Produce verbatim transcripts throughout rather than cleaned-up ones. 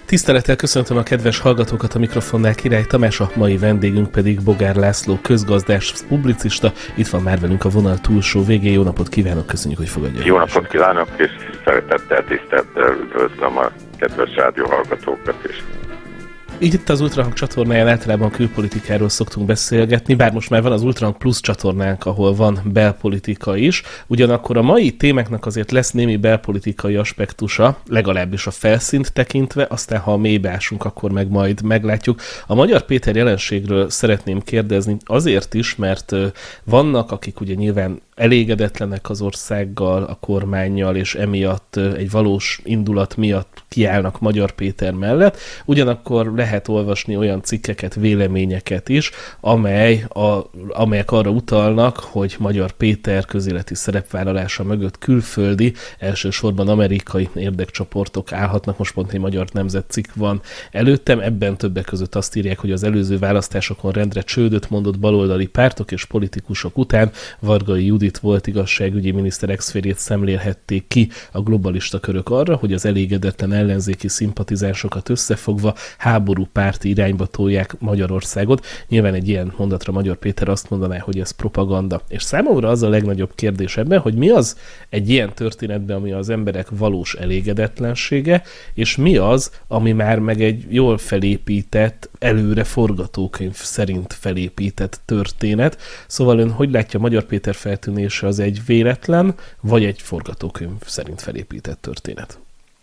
Tisztelettel köszöntöm a kedves hallgatókat, a mikrofonnál Király Tamás, a mai vendégünk pedig Bogár László, közgazdás, publicista. Itt van már velünk a vonal túlsó végén. Jó napot kívánok, köszönjük, hogy fogadja. Jó napot kívánok, és szeretettel, tisztelettel üdvözlöm a kedves rádióhallgatókat is. Így itt az Ultrahang csatornáján általában külpolitikáról szoktunk beszélgetni, bár most már van az Ultrahang Plus csatornánk, ahol van belpolitika is. Ugyanakkor a mai témáknak azért lesz némi belpolitikai aspektusa, legalábbis a felszínt tekintve, aztán ha mélybeásunk, akkor meg majd meglátjuk. A Magyar Péter jelenségről szeretném kérdezni azért is, mert vannak, akik ugye nyilván elégedetlenek az országgal, a kormánnyal, és emiatt egy valós indulat miatt kiállnak Magyar Péter mellett. Ugyanakkor lehet olvasni olyan cikkeket, véleményeket is, amely a, amelyek arra utalnak, hogy Magyar Péter közéleti szerepvállalása mögött külföldi, elsősorban amerikai érdekcsoportok állhatnak. Most pont egy Magyar Nemzet cikk van előttem, ebben többek között azt írják, hogy az előző választásokon rendre csődöt mondott baloldali pártok és politikusok után Vargai Judit volt igazságügyi miniszter exférjét szemlélhették ki a globalista körök arra, hogy az elégedetlen ellenzéki szimpatizánsokat összefogva háború párti irányba tolják Magyarországot. Nyilván egy ilyen mondatra Magyar Péter azt mondaná, hogy ez propaganda. És számomra az a legnagyobb kérdés ebben, hogy mi az egy ilyen történetben, ami az emberek valós elégedetlensége, és mi az, ami már meg egy jól felépített, előre forgatókönyv szerint felépített történet. Szóval ön hogy látja, Magyar Péter feltűnése az egy véletlen, vagy egy forgatókönyv szerint felépített történet?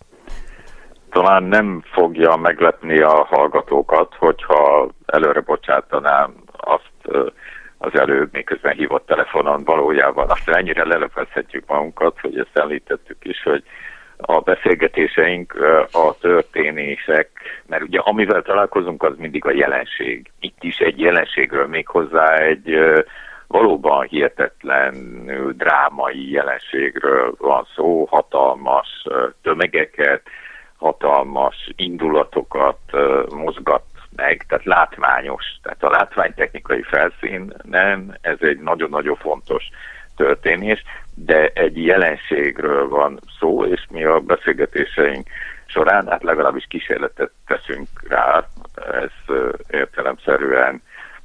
Talán nem fogja meglepni a hallgatókat, hogyha előre bocsátanám azt az előbb, miközben hívott telefonon valójában. Aztán ennyire lelepezhetjük magunkat, hogy ezt említettük is, hogy a beszélgetéseink, a történések, mert ugye amivel találkozunk, az mindig a jelenség. Itt is egy jelenségről, méghozzá egy valóban hihetetlenül drámai jelenségről van szó, hatalmas tömegeket, hatalmas indulatokat mozgat meg, tehát látványos, tehát a látványtechnikai felszínen ez egy nagyon-nagyon fontos történés, de egy jelenségről van szó, és mi a beszélgetéseink során hát legalábbis kísérletet teszünk rá, ez értelemszerűen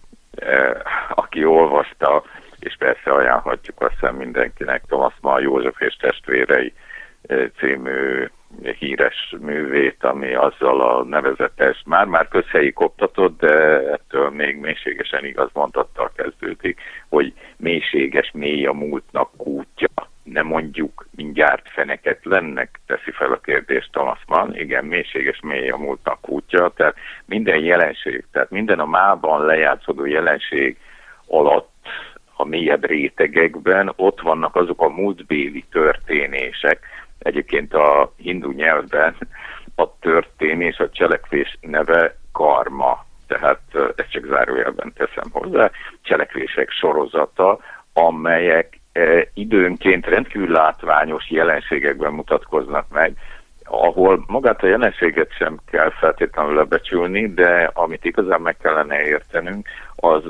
aki olvasta, és persze ajánlhatjuk azt hiszem mindenkinek Thomas Mann József és testvérei című híres művét, ami azzal a nevezetes, már-már közhelyi koptatott, de ettől még mélységesen igaz mondattal kezdődik, hogy mélységes, mély a múltnak kútja, ne mondjuk mindjárt feneketlennek, teszi fel a kérdést Thomas Mann. Igen, mélységes, mély a múltnak kútja, tehát minden jelenség, tehát minden a mában lejátszódó jelenség alatt a mélyebb rétegekben ott vannak azok a múltbéli történések. Egyébként a hindu nyelvben a történés, a cselekvés neve karma, tehát ezt csak zárójelben teszem hozzá, cselekvések sorozata, amelyek e, időnként rendkívül látványos jelenségekben mutatkoznak meg, ahol magát a jelenséget sem kell feltétlenül lebecsülni, de amit igazán meg kellene értenünk, az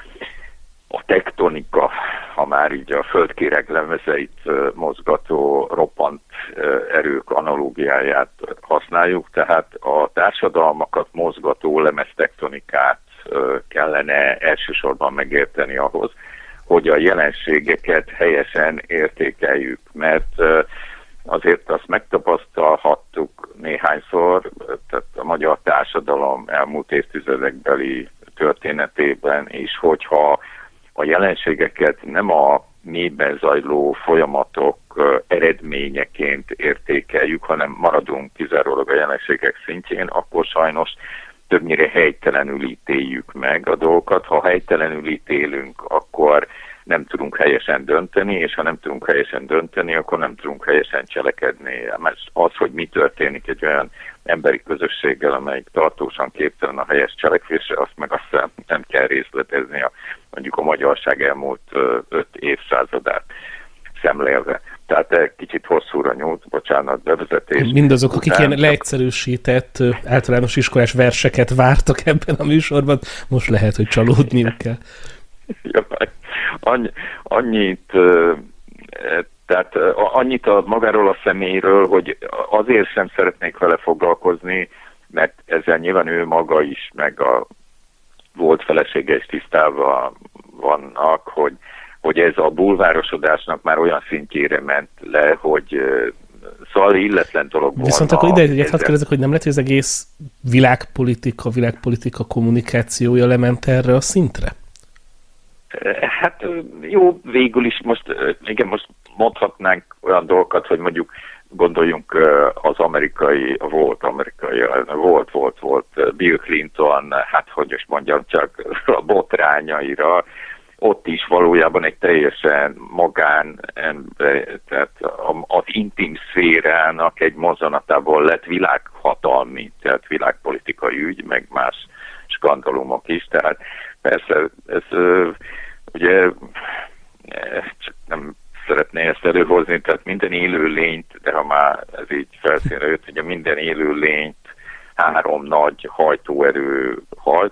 a tektonika, ha már így a földkéreg lemezeit mozgató roppant erők analógiáját használjuk, tehát a társadalmakat mozgató lemeztektonikát kellene elsősorban megérteni ahhoz, hogy a jelenségeket helyesen értékeljük, mert azért azt megtapasztalhattuk néhányszor, tehát a magyar társadalom elmúlt évtizedekbeli történetében is, hogyha a jelenségeket nem a mélyben zajló folyamatok eredményeként értékeljük, hanem maradunk kizárólag a jelenségek szintjén, akkor sajnos többnyire helytelenül ítéljük meg a dolgokat. Ha helytelenül ítélünk, akkor nem tudunk helyesen dönteni, és ha nem tudunk helyesen dönteni, akkor nem tudunk helyesen cselekedni. Mert az, hogy mi történik egy olyan emberi közösséggel, amelyik tartósan képtelen a helyes cselekvésre, azt meg aztán nem kell részletezni a, mondjuk a magyarság elmúlt öt évszázadát szemlélve. Tehát kicsit hosszúra nyúlt, bocsánat, bevezetés. Mindazok, akik után... ilyen leegyszerűsített általános iskolás verseket vártak ebben a műsorban, most lehet, hogy csalódniuk kell. Ja, annyi, annyit, tehát annyit a magáról a személyről, hogy azért sem szeretnék vele foglalkozni, mert ezzel nyilván ő maga is, meg a volt felesége is tisztában vannak, hogy, hogy ez a bulvárosodásnak már olyan szintjére ment le, hogy szóval illetlen dolog volna. Viszont akkor ide egyet hadd kérdezek, hogy nem lehet, hogy az egész világpolitika, világpolitika kommunikációja lement erre a szintre? Hát jó, végül is most, igen, most mondhatnánk olyan dolgokat, hogy mondjuk gondoljunk az amerikai, volt amerikai, volt, volt, volt Bill Clinton, hát hogy is mondjam, csak a botrányaira, ott is valójában egy teljesen magán ember, tehát az intim szférának egy mozzanatából lett világhatalmi, tehát világpolitikai ügy, meg más skandalumok is, tehát persze ez ugye csak nem szeretné ezt előhozni, tehát minden élőlényt, de ha már ez így felszínre jött, ugye minden élőlényt három nagy hajtóerő hajt,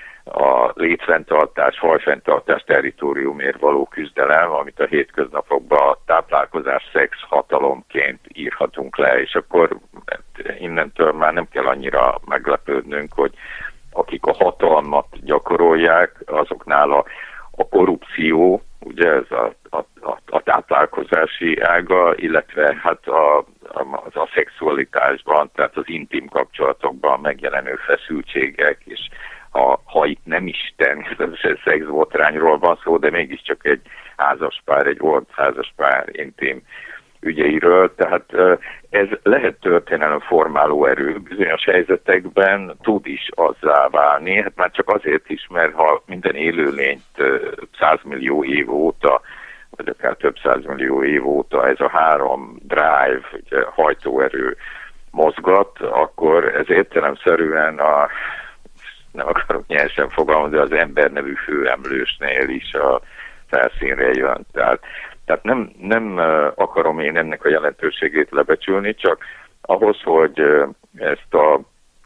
a létfenntartás, fajfenntartás, territóriumért való küzdelem, amit a hétköznapokban táplálkozás, szex, hatalomként írhatunk le, és akkor innentől már nem kell annyira meglepődnünk, hogy akik a hatalmat gyakorolják, azoknál a, a korrupció, ugye ez a, a, a, a táplálkozási ága, illetve hát a, a, a szexualitásban, tehát az intim kapcsolatokban megjelenő feszültségek, és ha, ha itt nem is természetesen szexbotrányról van szó, de mégiscsak egy házaspár, egy volt házaspár intim ügyeiről, tehát ez lehet történelemformáló erő, bizonyos helyzetekben tud is azzá válni, hát már csak azért is, mert ha minden élőlényt százmillió év óta, vagy akár több százmillió év óta ez a három drive, ugye, hajtóerő mozgat, akkor ez értelemszerűen a, nem akarok nyersen fogalmazni, de az ember nevű főemlősnél is a felszínre jön. Tehát Tehát nem, nem akarom én ennek a jelentőségét lebecsülni, csak ahhoz, hogy ezt a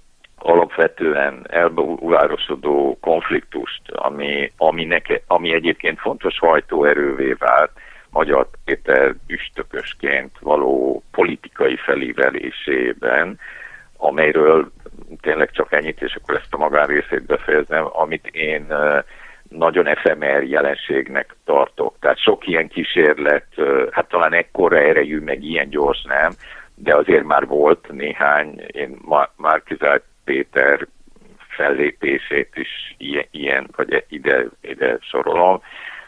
alapvetően elbulvárosodó konfliktust, ami, ami, neke, ami egyébként fontos hajtóerővé vált Magyar Péter üstökösként való politikai felívelésében, amelyről tényleg csak ennyit, és akkor ezt a magánrészét befejezem, amit én nagyon efemer jelenségnek tartok. Tehát sok ilyen kísérlet, hát talán ekkora erejű, meg ilyen gyors nem, de azért már volt néhány, én Márki-Zay Péter fellépését is ilyen, ilyen vagy ide, ide sorolom.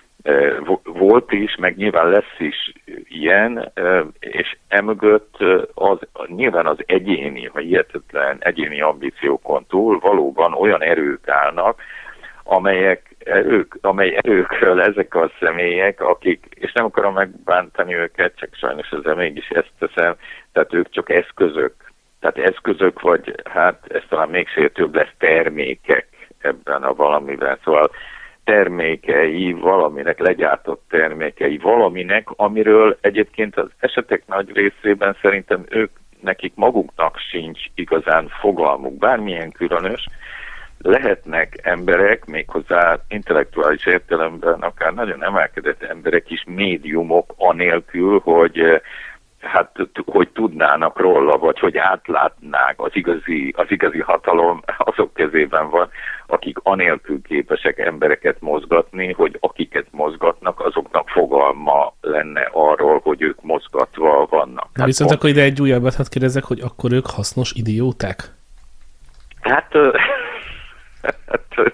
Volt is, meg nyilván lesz is ilyen, és emögött az, nyilván az egyéni, vagy hihetetlen egyéni ambíciókon túl valóban olyan erők állnak, amelyek erők, amely erőkről ezek a személyek, akik, és nem akarom megbántani őket, csak sajnos ezzel mégis ezt teszem, tehát ők csak eszközök. Tehát eszközök, vagy hát ez talán még sértőbb lesz, termékek ebben a valamiben. Szóval termékei valaminek, legyártott termékei valaminek, amiről egyébként az esetek nagy részében szerintem ők, nekik maguknak sincs igazán fogalmuk, bármilyen különös. Lehetnek emberek, méghozzá intellektuális értelemben akár nagyon emelkedett emberek is médiumok anélkül, hogy hát, hogy tudnának róla, vagy hogy átlátnák, az igazi, az igazi hatalom azok kezében van, akik anélkül képesek embereket mozgatni, hogy akiket mozgatnak, azoknak fogalma lenne arról, hogy ők mozgatva vannak. Hát viszont pont... akkor ide egy újabbat hadd kérdezek, hogy akkor ők hasznos idióták? Hát... Hát,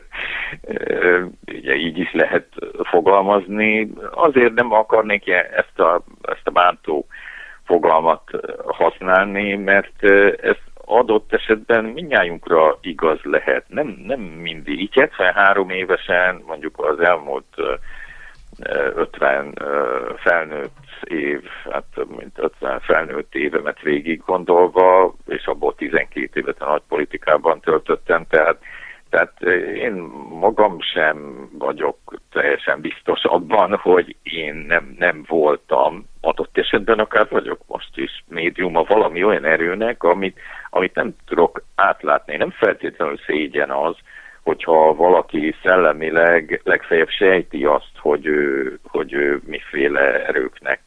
ugye így is lehet fogalmazni. Azért nem akarnék ezt a, ezt a bántó fogalmat használni, mert ez adott esetben mindnyájunkra igaz lehet. Nem, nem mindig. Így hetvenhárom évesen, mondjuk az elmúlt ötven felnőtt év, hát több mint ötven felnőtt évemet végig gondolva, és abból tizenkét évet a nagypolitikában töltöttem, tehát Tehát én magam sem vagyok teljesen biztos abban, hogy én nem, nem voltam, adott esetben akár vagyok most is médiuma valami olyan erőnek, amit, amit nem tudok átlátni. Nem feltétlenül szégyen az, hogyha valaki szellemileg legfeljebb sejti azt, hogy ő, hogy ő miféle erőknek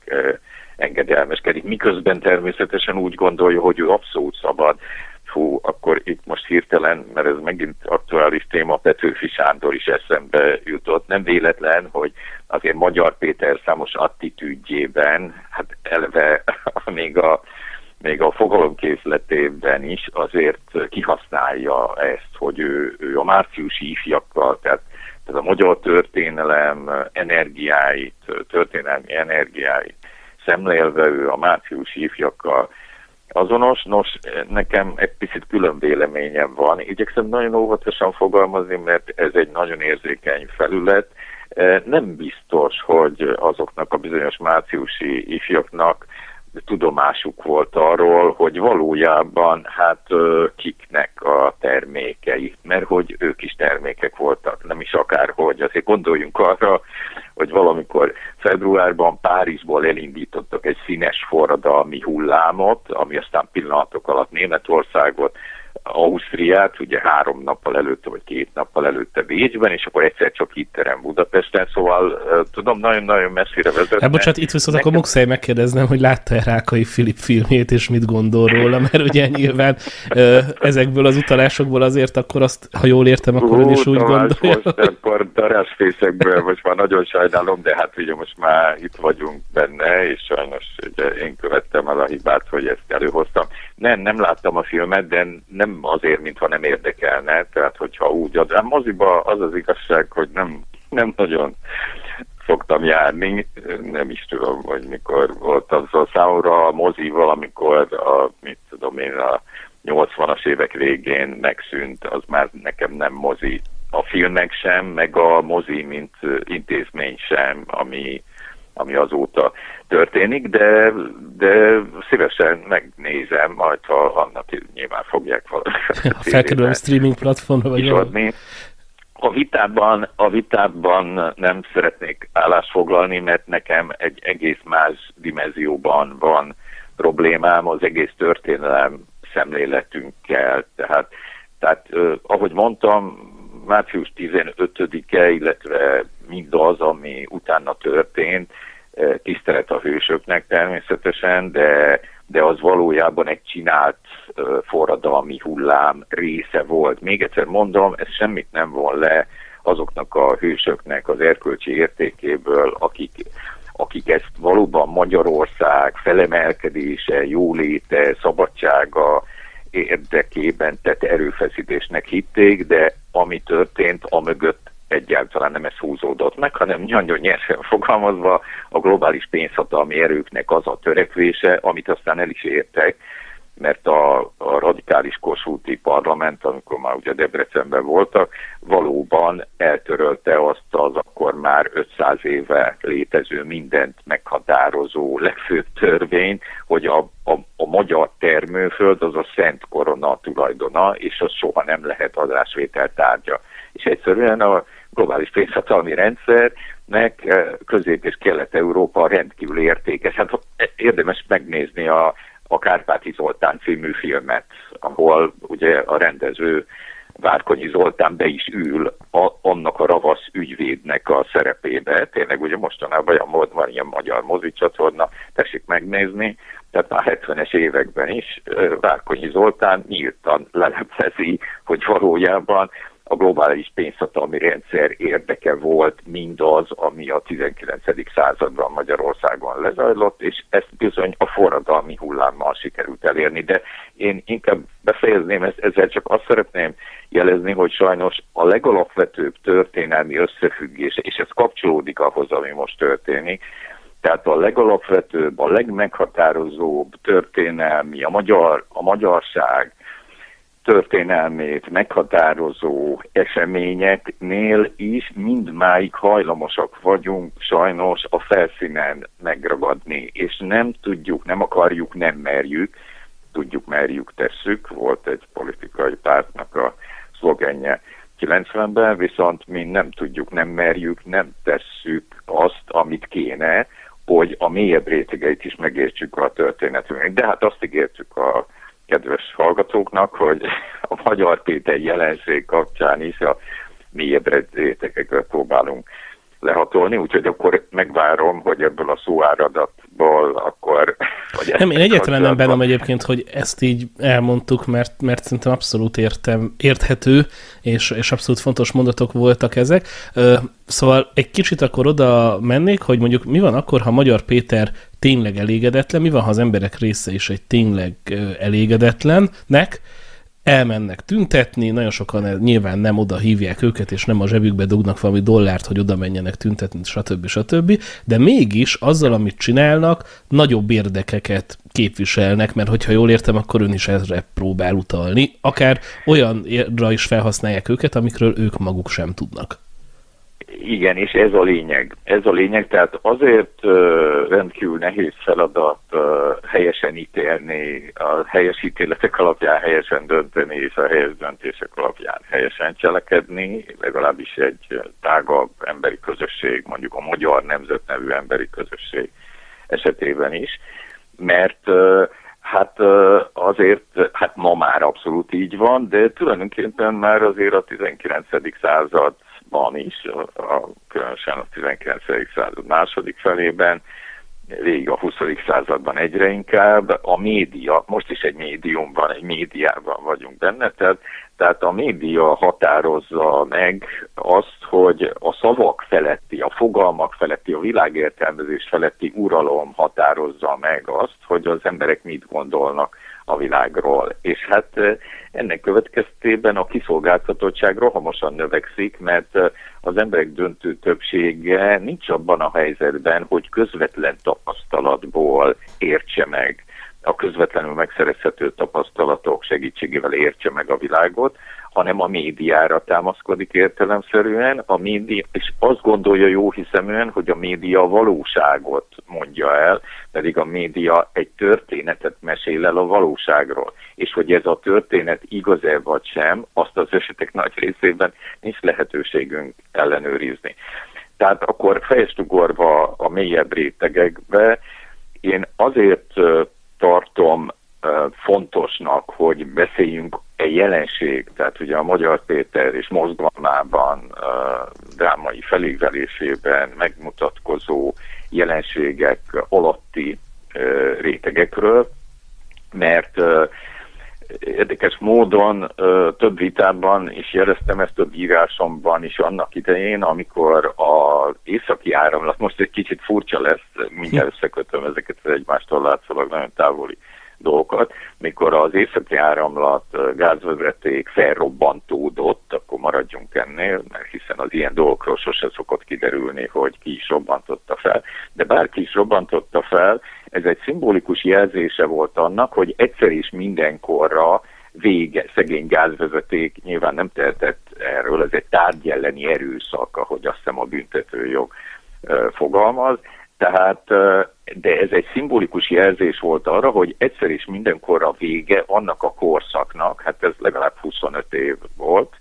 engedelmeskedik. Miközben természetesen úgy gondolja, hogy ő abszolút szabad. Fú, akkor itt most hirtelen, mert ez megint aktuális téma, Petőfi Sándor is eszembe jutott. Nem véletlen, hogy azért Magyar Péter számos attitűdjében, hát eleve még a, még a fogalomkészletében is azért kihasználja ezt, hogy ő, ő a márciusi ifjakkal, tehát, tehát a magyar történelem energiáit, történelmi energiáit szemlélve ő a márciusi ifjakkal azonos. Nos, nekem egy picit külön véleményem van. Igyekszem nagyon óvatosan fogalmazni, mert ez egy nagyon érzékeny felület. Nem biztos, hogy azoknak a bizonyos márciusi ifjaknak tudomásuk volt arról, hogy valójában hát kiknek a termékei, mert hogy ők is termékek voltak, nem is akárhogy. Azért gondoljunk arra, hogy valamikor februárban Párizsból elindítottak egy színes forradalmi hullámot, ami aztán pillanatok alatt Németországot, Ausztriát, ugye három nappal előtte, vagy két nappal előtte Bécsben, és akkor egyszer csak itt terem Budapesten, szóval uh, tudom, nagyon-nagyon messzire vezetne. Hát bocsánat, itt viszont nekem... akkor muszáj megkérdeznem, hogy látta-e Rákai Filip filmjét, és mit gondol róla, mert ugye nyilván uh, ezekből az utalásokból azért akkor azt, ha jól értem, akkor ön is úgy gondolja. Most akkor darásfészekből, most már nagyon sajnálom, de hát ugye most már itt vagyunk benne, és sajnos ugye én követtem el a hibát, hogy ezt előhoztam. Nem, nem láttam a filmet, de nem azért, mintha nem érdekelne, tehát hogyha úgy ad. A moziba az az igazság, hogy nem, nem nagyon szoktam járni, nem is tudom, hogy mikor volt az a számomra a mozi valamikor, a, mit tudom én, a nyolcvanas évek végén megszűnt, az már nekem nem mozi. A filmek sem, meg a mozi, mint intézmény sem, ami ami azóta történik, de, de szívesen megnézem, majd ha annak nyilván fogják valamit. Felkerül a streaming platformra, vagy adni. A vitában, a vitában nem szeretnék állást foglalni, mert nekem egy egész más dimenzióban van problémám az egész történelem szemléletünkkel. Tehát, tehát eh, ahogy mondtam, március tizenötödike, illetve mindaz, ami utána történt, tisztelet a hősöknek természetesen, de, de az valójában egy csinált uh, forradalmi hullám része volt. Még egyszer mondom, ez semmit nem von le azoknak a hősöknek az erkölcsi értékéből, akik, akik ezt valóban Magyarország felemelkedése, jóléte, szabadsága érdekében tett erőfeszítésnek hitték, de ami történt, amögött egyáltalán nem ez húzódott meg, hanem nagyon nyersen fogalmazva a globális pénzhatalmi erőknek az a törekvése, amit aztán el is értek, mert a, a radikális kossuthi parlament, amikor már ugye Debrecenben voltak, valóban eltörölte azt az akkor már ötszáz éve létező mindent meghatározó legfőbb törvényt, hogy a, a, a magyar termőföld az a szent korona tulajdona, és az soha nem lehet adásvétel tárgya. És egyszerűen a globális pénzhatalmi rendszernek Közép- és Kelet-Európa rendkívül értékes. Hát érdemes megnézni a, a Kárpáti Zoltán című filmet, ahol ugye a rendező Várkonyi Zoltán be is ül a, annak a ravasz ügyvédnek a szerepébe. Tényleg ugye mostanában olyan mód van ilyen magyar mozicsatorna, tessék megnézni, tehát már hetvenes években is Várkonyi Zoltán nyíltan leleplezi, hogy valójában a globális pénzhatalmi rendszer érdeke volt mindaz, ami a tizenkilencedik században Magyarországon lezajlott, és ezt bizony a forradalmi hullámmal sikerült elérni. De én inkább befejezném, ezt, ezzel csak azt szeretném jelezni, hogy sajnos a legalapvetőbb történelmi összefüggés, és ez kapcsolódik ahhoz, ami most történik, tehát a legalapvetőbb, a legmeghatározóbb történelmi, a, magyar, a magyarság történelmét meghatározó eseményeknél is mindmáig hajlamosak vagyunk sajnos a felszínen megragadni, és nem tudjuk, nem akarjuk, nem merjük, tudjuk, merjük, tesszük, volt egy politikai pártnak a szlogenje kilencvenben, viszont mi nem tudjuk, nem merjük, nem tesszük azt, amit kéne, hogy a mélyebb rétegeit is megértsük a történetünknek. De hát azt ígértük a kedves hallgatóknak, hogy a Magyar Péter jelenség kapcsán is a mélyebb rétegekről próbálunk lehatolni, úgyhogy akkor megvárom, hogy ebből a szóáradatból akkor... Nem, én egyáltalán nem bánom egyébként, hogy ezt így elmondtuk, mert, mert szerintem abszolút értem, érthető, és, és abszolút fontos mondatok voltak ezek. Szóval egy kicsit akkor oda mennék, hogy mondjuk mi van akkor, ha Magyar Péter tényleg elégedetlen, mi van, ha az emberek része is egy tényleg elégedetlennek, elmennek tüntetni, nagyon sokan nyilván nem oda hívják őket, és nem a zsebükbe dugnak valami dollárt, hogy oda menjenek tüntetni, stb. stb. De mégis azzal, amit csinálnak, nagyobb érdekeket képviselnek, mert hogyha jól értem, akkor ön is ezre próbál utalni. Akár olyanra is felhasználják őket, amikről ők maguk sem tudnak. Igen, és ez a lényeg. Ez a lényeg, tehát azért uh, rendkívül nehéz feladat uh, helyesen ítélni, a helyes ítéletek alapján helyesen dönteni, és a helyes döntések alapján helyesen cselekedni, legalábbis egy tágabb emberi közösség, mondjuk a Magyar Nemzet nevű emberi közösség esetében is, mert uh, hát uh, azért, hát ma már abszolút így van, de tulajdonképpen már azért a tizenkilencedik század van is, a, a, különösen a tizenkilencedik század második felében, végig a huszadik században egyre inkább, a média, most is egy médiumban, egy médiában vagyunk benne, tehát, tehát a média határozza meg azt, hogy a szavak feletti, a fogalmak feletti, a világértelmezés feletti uralom határozza meg azt, hogy az emberek mit gondolnak a világról. És hát ennek következtében a kiszolgáltatottság rohamosan növekszik, mert az emberek döntő többsége nincs abban a helyzetben, hogy közvetlen tapasztalatból értse meg, a közvetlenül megszerezhető tapasztalatok segítségével értse meg a világot, hanem a médiára támaszkodik értelemszerűen, a média, és azt gondolja jóhiszeműen, hogy a média valóságot mondja el, pedig a média egy történetet mesél el a valóságról. És hogy ez a történet igaz-e vagy sem, azt az esetek nagy részében nincs lehetőségünk ellenőrizni. Tehát akkor fejest ugorva a mélyebb rétegekbe, én azért tartom fontosnak, hogy beszéljünk egy jelenség, tehát ugye a Magyar Péter és mozgalmában, drámai felégvelésében megmutatkozó jelenségek alatti rétegekről, mert érdekes módon több vitában is jeleztem ezt, több írásomban is annak idején, amikor az északi áramlat, most egy kicsit furcsa lesz, mindjárt összekötöm ezeket az egymástól látszólag nagyon távoli dolgokat, mikor az északi áramlat gázvezeték felrobbantódott, akkor maradjunk ennél, mert hiszen az ilyen dolgokról sose szokott kiderülni, hogy ki is robbantotta fel, de bárki is robbantotta fel, ez egy szimbolikus jelzése volt annak, hogy egyszer is mindenkorra vége, szegény gázvezeték nyilván nem tehetett erről, ez egy tárgy elleni erőszak, ahogy azt hiszem a büntetőjog fogalmaz, tehát, de ez egy szimbolikus jelzés volt arra, hogy egyszer is mindenkorra vége annak a korszaknak, hát ez legalább huszonöt év volt,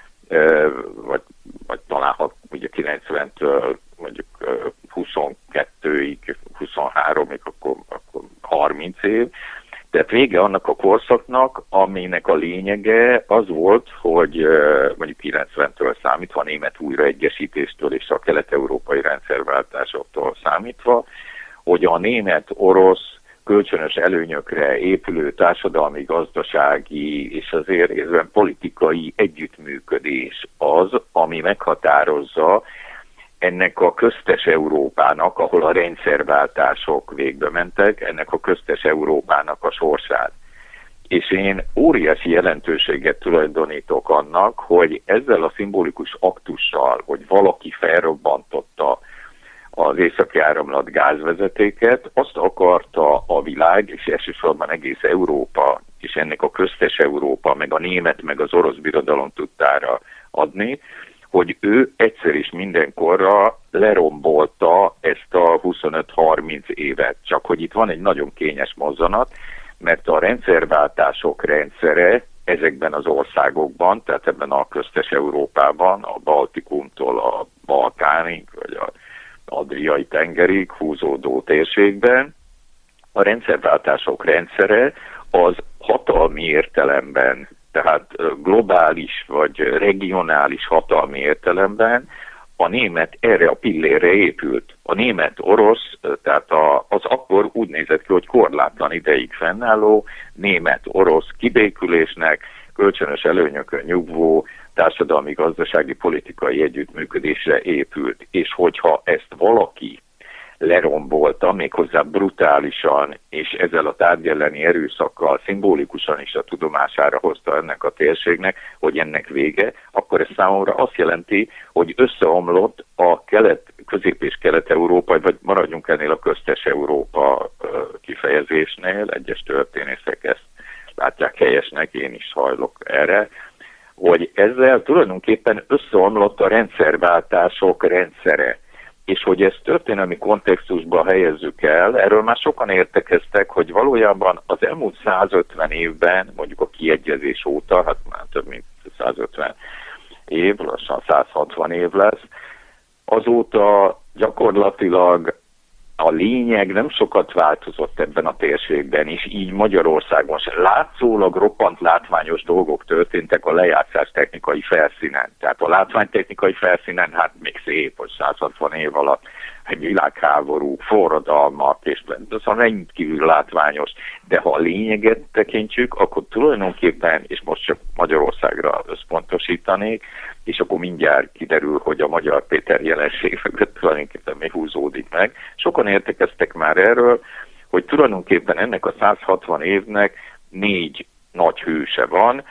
vagy, vagy talán ugye kilencventől mondjuk huszonkettőig, huszonháromig, akkor, akkor harminc év. Tehát vége annak a korszaknak, aminek a lényege az volt, hogy mondjuk kilencventől számítva, a német újraegyesítéstől és a kelet-európai rendszerváltásoktól számítva, hogy a német-orosz kölcsönös előnyökre épülő társadalmi, gazdasági és azért részben politikai együttműködés az, ami meghatározza ennek a köztes Európának, ahol a rendszerváltások végbe mentek, ennek a köztes Európának a sorsát. És én óriási jelentőséget tulajdonítok annak, hogy ezzel a szimbolikus aktussal, hogy valaki felrobbantotta az északi áramlat gázvezetéket, azt akarta a világ, és elsősorban egész Európa, és ennek a köztes Európa, meg a német, meg az orosz birodalom tudtára adni, hogy ő egyszer is mindenkorra lerombolta ezt a huszonöt-harminc évet. Csak hogy itt van egy nagyon kényes mozzanat, mert a rendszerváltások rendszere ezekben az országokban, tehát ebben a köztes Európában, a Baltikumtól a Balkánig, vagy a Adriai tengerig húzódó térségben, a rendszerváltások rendszere az hatalmi értelemben, tehát globális vagy regionális hatalmi értelemben a német erre a pillérre épült. A német-orosz, tehát a, az akkor úgy nézett ki, hogy korlátlan ideig fennálló német-orosz kibékülésnek, kölcsönös előnyökön nyugvó társadalmi, gazdasági, politikai együttműködésre épült. És hogyha ezt valaki lerombolta, méghozzá brutálisan, és ezzel a tárgy elleni erőszakkal szimbolikusan is a tudomására hozta ennek a térségnek, hogy ennek vége, akkor ez számomra azt jelenti, hogy összeomlott a kelet, közép- és kelet-európai, vagy maradjunk ennél a köztes Európa kifejezésnél, egyes történészek ezt látják helyesnek, én is hajlok erre, hogy ezzel tulajdonképpen összeomlott a rendszerváltások rendszere. És hogy ezt történelmi kontextusba helyezzük el, erről már sokan értekeztek, hogy valójában az elmúlt százötven évben, mondjuk a kiegyezés óta, hát már több mint százötven év, lassan százhatvan év lesz, azóta gyakorlatilag a lényeg nem sokat változott ebben a térségben, és így Magyarországon sem. Látszólag roppant látványos dolgok történtek a lejátszás technikai felszínen. Tehát a látványtechnikai felszínen, hát még szép, hogy százhatvan év alatt egy világháború, forradalmak, és az a rendkívül látványos. De ha a lényeget tekintsük, akkor tulajdonképpen, és most csak Magyarországra összpontosítanék, és akkor mindjárt kiderül, hogy a Magyar Péter jelenség mögött tulajdonképpen mi húzódik meg. Sokan értekeztek már erről, hogy tulajdonképpen ennek a százhatvan évnek négy nagy hőse van,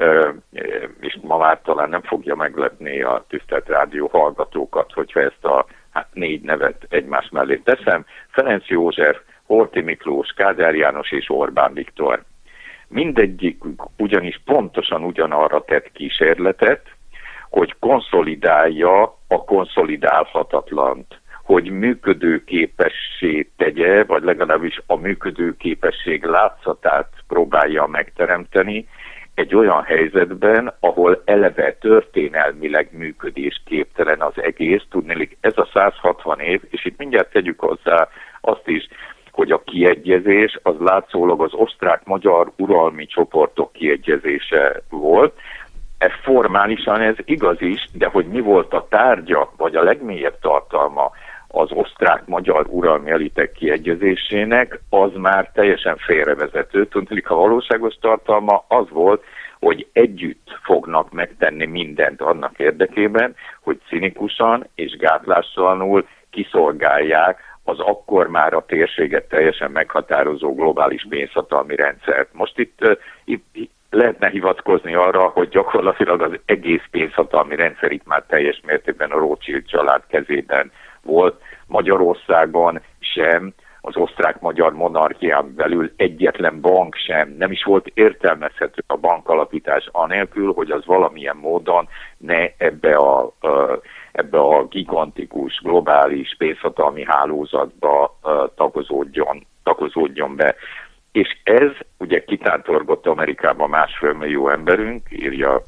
és ma már talán nem fogja meglepni a tisztelt rádió hallgatókat, hogyha ezt a hát négy nevet egymás mellé teszem. Ferenc József, Horthy Miklós, Kádár János és Orbán Viktor. Mindegyik ugyanis pontosan ugyanarra tett kísérletet, hogy konszolidálja a konszolidálhatatlant, hogy működőképessé tegye, vagy legalábbis a működőképesség látszatát próbálja megteremteni egy olyan helyzetben, ahol eleve történelmileg működésképtelen az egész. Tudnélik, ez a százhatvan év, és itt mindjárt tegyük hozzá azt is, hogy a kiegyezés az látszólag az osztrák-magyar uralmi csoportok kiegyezése volt. Ez formálisan ez igaz is, de hogy mi volt a tárgya, vagy a legmélyebb tartalma az osztrák-magyar uralmi elitek kiegyezésének, az már teljesen félrevezető. Tudnék, a valóságos tartalma az volt, hogy együtt fognak megtenni mindent annak érdekében, hogy cinikusan és gátlástalanul kiszolgálják az akkor már a térséget teljesen meghatározó globális pénzhatalmi rendszert. Most itt, itt lehetne hivatkozni arra, hogy gyakorlatilag az egész pénzhatalmi rendszer itt már teljes mértékben a Rothschild család kezében volt. Magyarországon sem, az osztrák-magyar monarchián belül egyetlen bank sem, nem is volt értelmezhető a bankalapítás anélkül, hogy az valamilyen módon ne ebbe a, ebbe a gigantikus, globális pénzhatalmi hálózatba tagozódjon, tagozódjon be. És ez ugye kitántorgott Amerikában másfél millió emberünk, írja,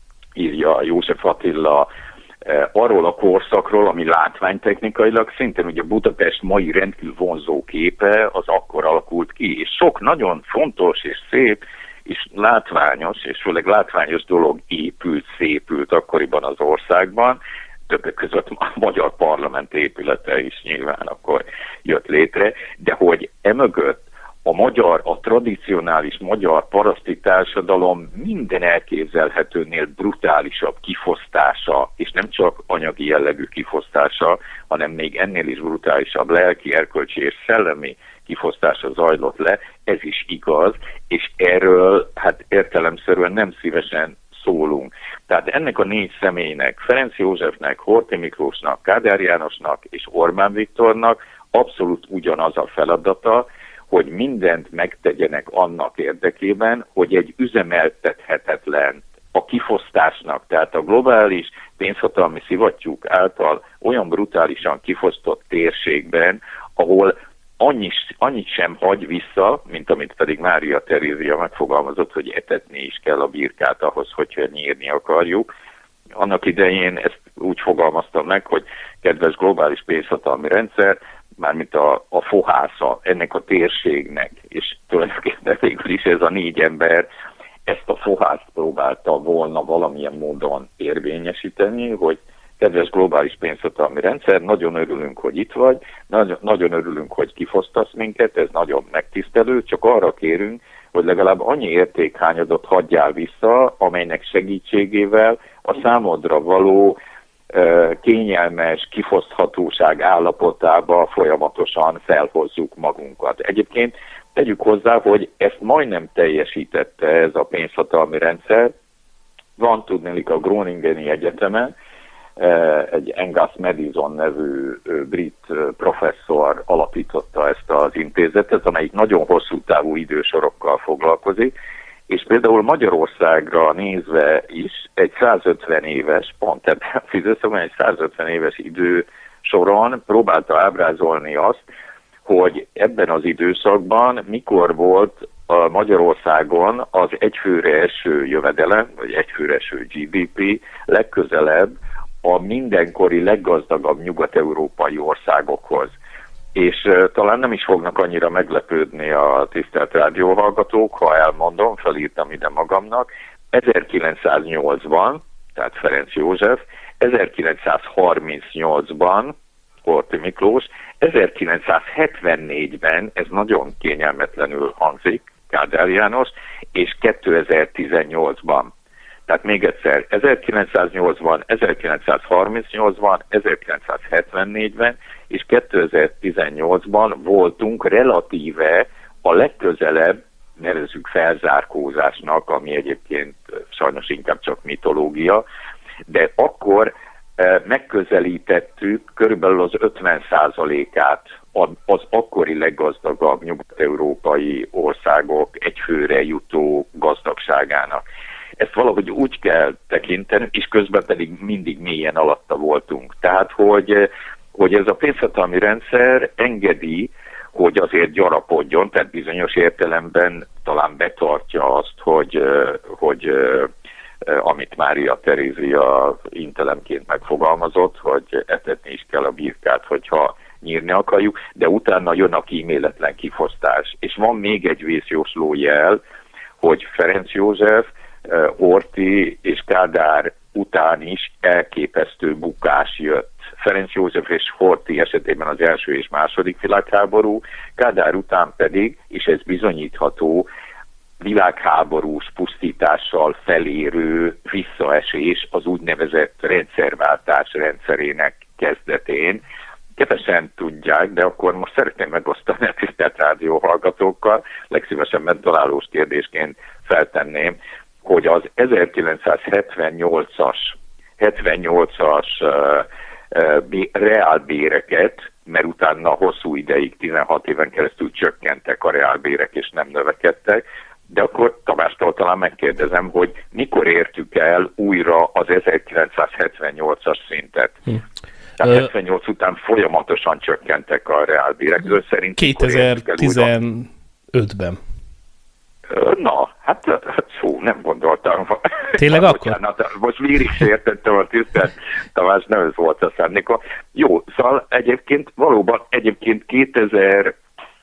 írja József Attila, arról a korszakról, ami látványtechnikailag szintén ugye Budapest mai rendkívül vonzó képe az akkor alakult ki, és sok nagyon fontos és szép és látványos, és főleg látványos dolog épült, szépült akkoriban az országban, többek között a magyar parlament épülete is nyilván akkor jött létre, de hogy emögött a magyar, a tradicionális magyar paraszti társadalom minden elképzelhetőnél brutálisabb kifosztása, és nem csak anyagi jellegű kifosztása, hanem még ennél is brutálisabb lelki, erkölcsi és szellemi kifosztása zajlott le, ez is igaz, és erről hát értelemszerűen nem szívesen szólunk. Tehát ennek a négy személynek, Ferenc Józsefnek, Horthy Miklósnak, Kádár Jánosnak és Orbán Viktornak abszolút ugyanaz a feladata, hogy mindent megtegyenek annak érdekében, hogy egy üzemeltethetetlen, a kifosztásnak, tehát a globális pénzhatalmi szivattyúk által olyan brutálisan kifosztott térségben, ahol annyit, annyit sem hagy vissza, mint amit pedig Mária Terézia megfogalmazott, hogy etetni is kell a birkát ahhoz, hogyha nyírni akarjuk. Annak idején ezt úgy fogalmaztam meg, hogy kedves globális pénzhatalmi rendszer, mármint a, a fohásza ennek a térségnek, és tulajdonképpen végül is ez a négy ember ezt a fohászt próbálta volna valamilyen módon érvényesíteni, hogy kedves globális pénzhatalmi rendszer, nagyon örülünk, hogy itt vagy, nagyon, nagyon örülünk, hogy kifosztasz minket, ez nagyon megtisztelő, csak arra kérünk, hogy legalább annyi értékhányadot hagyjál vissza, amelynek segítségével a számodra való kényelmes kifoszthatóság állapotába folyamatosan felhozzuk magunkat. Egyébként tegyük hozzá, hogy ezt majdnem teljesítette ez a pénzhatalmi rendszer. Van tudnélik a Groningeni Egyetemen, egy Angus Madison nevű brit professzor alapította ezt az intézetet, amelyik nagyon hosszú távú idősorokkal foglalkozik, és például Magyarországra nézve is egy százötven éves, pont ebben az időszakban egy százötven éves idősoron próbálta ábrázolni azt, hogy ebben az időszakban mikor volt a Magyarországon az egyfőre eső jövedelem, vagy egyfőre eső gé dé pé legközelebb a mindenkori leggazdagabb nyugat-európai országokhoz. És uh, talán nem is fognak annyira meglepődni a tisztelt rádióhallgatók, ha elmondom, felírtam ide magamnak, ezerkilencszáznyolcban, tehát Ferenc József, ezerkilencszázharmincnyolcban Horthy Miklós, ezerkilencszázhetvennégyben, ez nagyon kényelmetlenül hangzik, Kádár János, és kétezer-tizennyolcban. Tehát még egyszer, ezerkilencszáznyolcban, ezerkilencszázharmincnyolcban, ezerkilencszázhetvennégyben és kétezer-tizennyolcban voltunk relatíve a legközelebb, nevezzük felzárkózásnak, ami egyébként sajnos inkább csak mitológia, de akkor megközelítettük körülbelül az ötven százalékát az akkori leggazdagabb nyugat-európai országok egyfőre jutó gazdagságának. Ezt valahogy úgy kell tekinteni, és közben pedig mindig mélyen alatta voltunk. Tehát, hogy, hogy ez a pénzhatalmi rendszer engedi, hogy azért gyarapodjon, tehát bizonyos értelemben talán betartja azt, hogy, hogy amit Mária Terézia intelemként megfogalmazott, hogy etetni is kell a birkát, hogyha nyírni akarjuk, de utána jön a kíméletlen kifosztás. És van még egy vészjósló jel, hogy Ferenc József, Horthy és Kádár után is elképesztő bukás jött. Ferenc József és Horthy esetében az első és második világháború, Kádár után pedig, és ez bizonyítható, világháborús pusztítással felérő visszaesés az úgynevezett rendszerváltás rendszerének kezdetén. Kevesen tudják, de akkor most szeretném megosztani a tisztelt rádióhallgatókkal, legszívesebben találós kérdésként feltenném, hogy az ezerkilencszázhetvennyolcas hetvennyolcas uh, uh, reálbéreket, mert utána hosszú ideig, tizenhat éven keresztül csökkentek a reálbérek és nem növekedtek, de akkor Tamástól talán megkérdezem, hogy mikor értük el újra az ezerkilencszázhetvennyolcas szintet. Hm. Tehát hetvennyolc után folyamatosan csökkentek a reálbérek. Ön szerint kétezer-tizenötben. Na, hát szó, nem gondoltam. Tényleg akkor? Bocsánat, most miért is értettem a tisztelt Tamás, nem ez volt a szándéka. Jó, szóval egyébként valóban egyébként kétezer,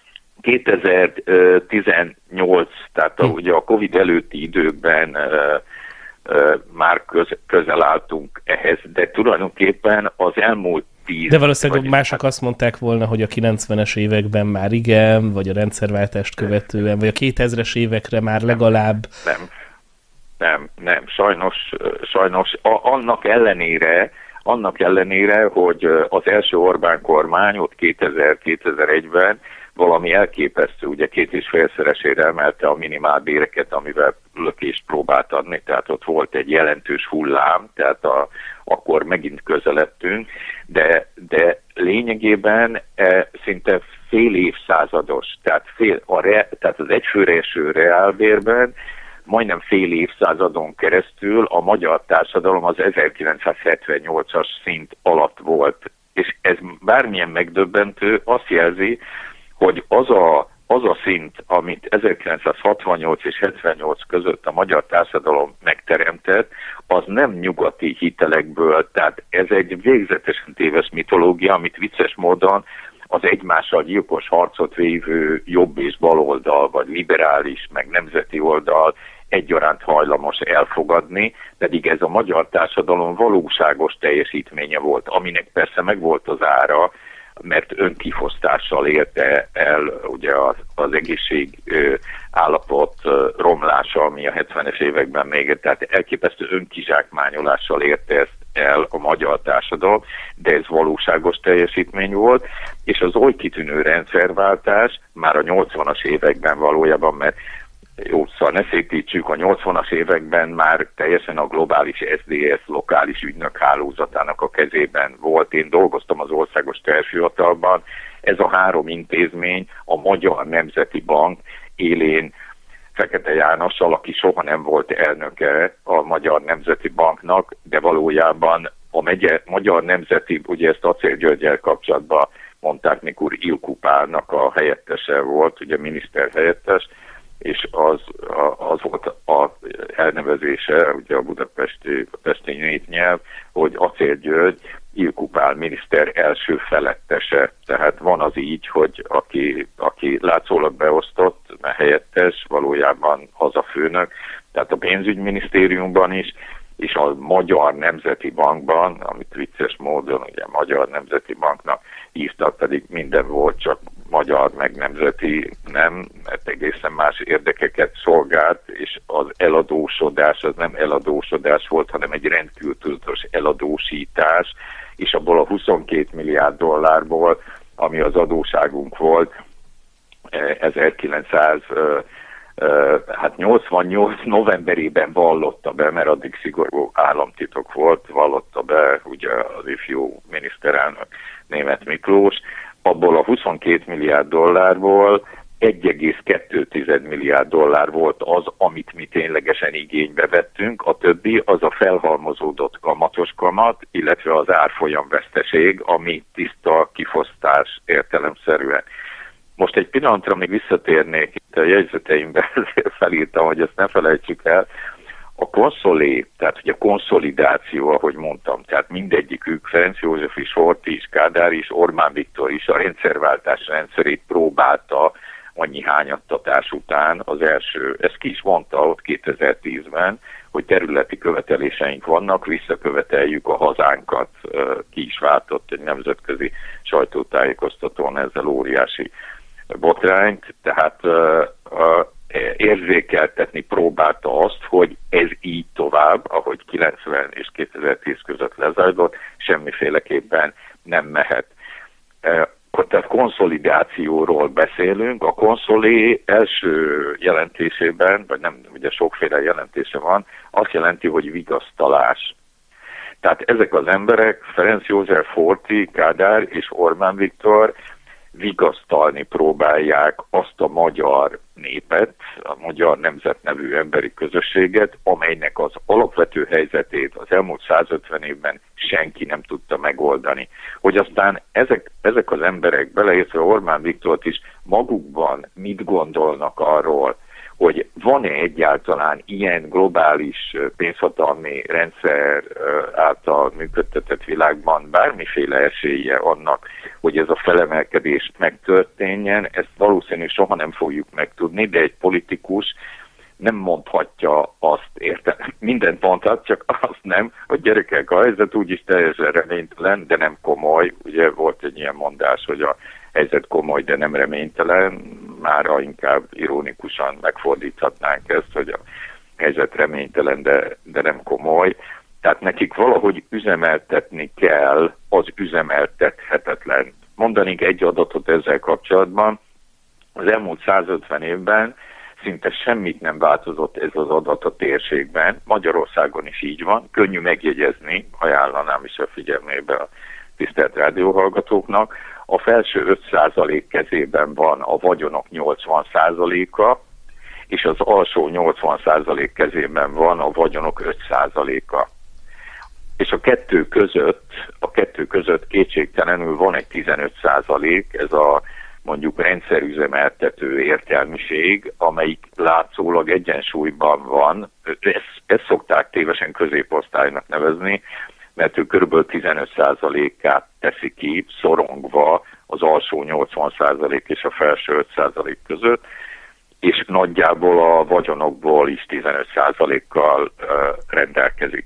kétezer-tizennyolc, tehát a, ugye a Covid előtti időkben uh, uh, már köz, közel álltunk ehhez, de tulajdonképpen az elmúlt tíz... De valószínűleg mások azt mondták volna, hogy a kilencvenes években már igen, vagy a rendszerváltást követően, vagy a kétezres évekre már legalább... Nem, nem, nem, sajnos, sajnos a, annak ellenére, annak ellenére, hogy az első Orbán kormány ott kétezer-kétezer-egyben valami elképesztő, ugye két és félszeresére emelte a minimálbéreket, amivel lökést próbált adni, tehát ott volt egy jelentős hullám, tehát a, akkor megint közeledtünk, de, de lényegében e, szinte fél évszázados, tehát, fél, a re, tehát az egyfőre eső reálbérben majdnem fél évszázadon keresztül a magyar társadalom az ezerkilencszázhetvennyolcas szint alatt volt. És ez bármilyen megdöbbentő, azt jelzi, hogy az a, az a szint, amit ezerkilencszázhatvannyolc és hetvennyolc között a magyar társadalom megteremtett, az nem nyugati hitelekből, tehát ez egy végzetesen téves mitológia, amit vicces módon az egymással gyilkos harcot vívő jobb és baloldal, vagy liberális, meg nemzeti oldal egyaránt hajlamos elfogadni, pedig ez a magyar társadalom valóságos teljesítménye volt, aminek persze megvolt az ára, mert önkifosztással érte el ugye az, az egészség állapot romlása, ami a hetvenes években még, tehát elképesztő önkizsákmányolással érte ezt el a magyar társadalom, de ez valóságos teljesítmény volt, és az oly kitűnő rendszerváltás már a nyolcvanas években valójában, mert jó, szóval ne szétítsük, a nyolcvanas években már teljesen a globális es dé es lokális ügynök hálózatának a kezében volt. Én dolgoztam az Országos Tervhivatalban, ez a három intézmény, a Magyar Nemzeti Bank élén Fekete Jánossal, aki soha nem volt elnöke a Magyar Nemzeti Banknak, de valójában a megye, Magyar Nemzeti, ugye ezt Acél Györggyel kapcsolatban mondták, mikor Ilkó Pálnak a helyettese volt, ugye miniszter helyettes, és az, az volt a elnevezése, ugye a budapesti, a pesti nyelv, hogy Acél György Ilkó Pál miniszter első felettese. Tehát van az így, hogy aki, aki látszólag beosztott, mert helyettes, valójában az a főnök, tehát a pénzügyminisztériumban is, és a Magyar Nemzeti Bankban, amit vicces módon ugye Magyar Nemzeti Banknak hívtak, pedig minden volt, csak magyar meg nemzeti nem, mert egészen más érdekeket szolgált, és az eladósodás az nem eladósodás volt, hanem egy rendkívül tudatos eladósítás, és abból a huszonkét milliárd dollárból, ami az adóságunk volt, ezerkilencszáznyolcvannyolc novemberében vallotta be, mert addig szigorú államtitok volt, vallotta be ugye az ifjú miniszterelnök Németh Miklós, abból a huszonkét milliárd dollárból egy egész kettő milliárd dollár volt az, amit mi ténylegesen igénybe vettünk, a többi az a felhalmozódott kamatos kamat, illetve az árfolyamveszteség, ami tiszta kifosztás értelemszerűen. Most egy pillanatra még visszatérnék, itt a jegyzeteimben felírtam, hogy ezt ne felejtsük el, a konszolé, tehát ugye a konszolidáció, ahogy mondtam, tehát mindegyikük, Ferenc József is, Horthy is, Kádár is, Orbán Viktor is a rendszerváltás rendszerét próbálta annyi hányattatás után az első, ezt ki is mondta ott kétezer-tízben, hogy területi követeléseink vannak, visszaköveteljük a hazánkat, ki is váltott egy nemzetközi sajtótájékoztatón ezzel óriási botrányt, tehát érzékeltetni próbálta azt, hogy ez így tovább, ahogy kilencven és kétezer-tíz között lezajlott, semmiféleképpen nem mehet. Tehát konszolidációról beszélünk, a konszolé első jelentésében, vagy nem, ugye sokféle jelentése van, azt jelenti, hogy vigasztalás. Tehát ezek az emberek, Ferenc József, Horthy, Kádár és Orbán Viktor vigasztalni próbálják azt a magyar népet, a magyar nemzet nevű emberi közösséget, amelynek az alapvető helyzetét az elmúlt százötven évben senki nem tudta megoldani. Hogy aztán ezek, ezek az emberek, beleértve Orbán Viktort is, magukban mit gondolnak arról, hogy van-e egyáltalán ilyen globális pénzhatalmi rendszer által működtetett világban bármiféle esélye annak, hogy ez a felemelkedés megtörténjen, ezt valószínűleg soha nem fogjuk megtudni, de egy politikus nem mondhatja azt, érte, mindent mondhat, csak azt nem, hogy gyerekek, a helyzet úgyis teljesen reménytelen, de nem komoly. Ugye volt egy ilyen mondás, hogy a helyzet komoly, de nem reménytelen, mára inkább ironikusan megfordíthatnánk ezt, hogy a helyzet reménytelen, de, de nem komoly. Tehát nekik valahogy üzemeltetni kell az üzemeltethetetlen. Mondanék egy adatot ezzel kapcsolatban. Az elmúlt százötven évben szinte semmit nem változott ez az adat a térségben. Magyarországon is így van. Könnyű megjegyezni, ajánlanám is a figyelmébe a tisztelt rádióhallgatóknak. A felső öt százalék kezében van a vagyonok nyolcvan százaléka, és az alsó nyolcvan százalék kezében van a vagyonok öt százaléka. És a kettő között, a kettő között kétségtelenül van egy tizenöt százalék, ez a mondjuk rendszerüzemeltető értelmiség, amelyik látszólag egyensúlyban van. Ezt, ezt szokták tévesen középosztálynak nevezni, mert ő kb. tizenöt százalékát teszi ki, szorongva az alsó nyolcvan százalék és a felső öt százalék között, és nagyjából a vagyonokból is tizenöt százalékkal rendelkezik.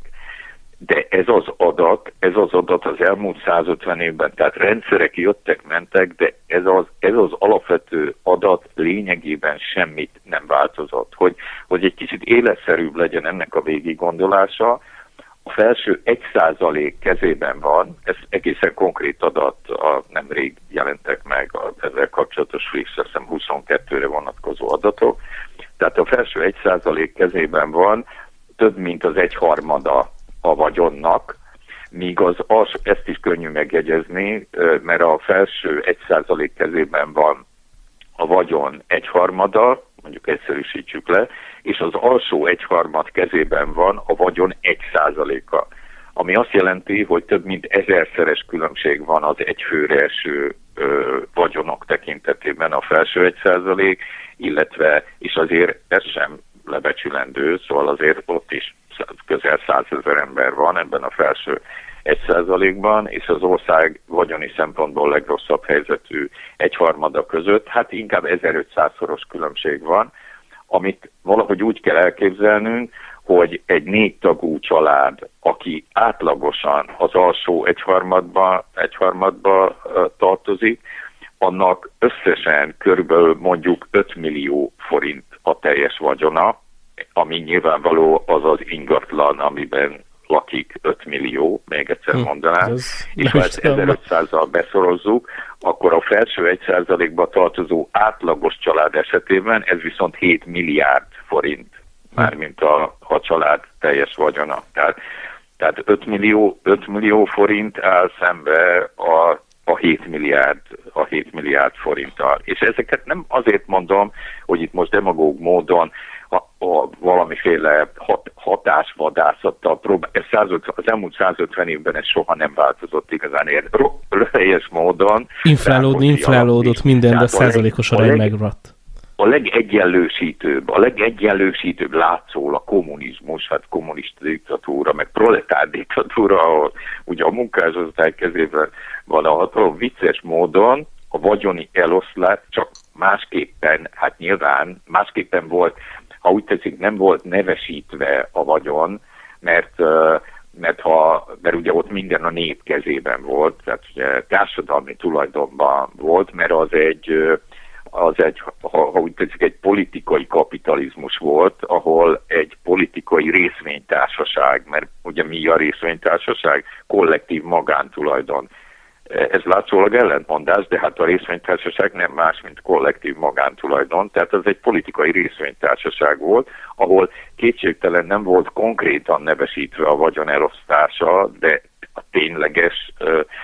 De ez az adat, ez az adat az elmúlt százötven évben, tehát rendszerek jöttek, mentek, de ez az, ez az alapvető adat lényegében semmit nem változott. Hogy, hogy egy kicsit életszerűbb legyen ennek a végiggondolása, a felső egy százalék kezében van, ez egészen konkrét adat, a, nemrég jelentek meg a, ezzel kapcsolatos friss, azt hiszem huszonkettőre vonatkozó adatok, tehát a felső egy százalék kezében van több mint az egyharmada a vagyonnak, míg az alsó, ezt is könnyű megjegyezni, mert a felső egy százalék kezében van a vagyon egyharmada, mondjuk egyszerűsítsük le, és az alsó egyharmad kezében van a vagyon egy százaléka. Ami azt jelenti, hogy több mint ezerszeres különbség van az egyfőre eső ö, vagyonok tekintetében a felső egy százalék, illetve, és azért ez sem lebecsülendő, szóval azért ott is közel százezer ember van ebben a felső egy százalékban, és az ország vagyoni szempontból legrosszabb helyzetű egyharmada között, hát inkább ezerötszáz-szoros különbség van, amit valahogy úgy kell elképzelnünk, hogy egy négy tagú család, aki átlagosan az alsó egyharmadba, egyharmadba tartozik, annak összesen körülbelül mondjuk öt millió forint a teljes vagyona, ami nyilvánvaló az az ingatlan, amiben lakik öt millió, még egyszer mondanám, hm, és ha ezt ezerötszázzal beszorozzuk, akkor a felső egy százalékba tartozó átlagos család esetében ez viszont hét milliárd forint, mármint a, a család teljes vagyona. Tehát, tehát öt millió, öt millió forint áll szembe a, a, hét milliárd, a hét milliárd forinttal. És ezeket nem azért mondom, hogy itt most demagóg módon a, a valamiféle hat, hatásvadászattal próbál. Az elmúlt százötven évben ez soha nem változott igazán röhelyes módon. Inflálódni, inflálódott minden, de százalékos arány megmaradt. A legegyenlősítőbb, a legegyenlősítőbb látszól a kommunizmus, hát kommunista diktatúra, meg proletár diktatúra, ahol ugye a munkásosztály kezében van a hatalom, vicces módon a vagyoni eloszlás csak másképpen, hát nyilván másképpen volt, ha úgy tetszik, nem volt nevesítve a vagyon, mert, mert, ha, mert ugye ott minden a nép kezében volt, tehát ugye társadalmi tulajdonban volt, mert az egy, az egy ha, ha úgy tetszik, egy politikai kapitalizmus volt, ahol egy politikai részvénytársaság, mert ugye mi a részvénytársaság? Kollektív magántulajdon. Ez látszólag ellentmondás, de hát a részvénytársaság nem más, mint kollektív magántulajdon, tehát ez egy politikai részvénytársaság volt, ahol kétségtelen nem volt konkrétan nevesítve a vagyon elosztása, de a tényleges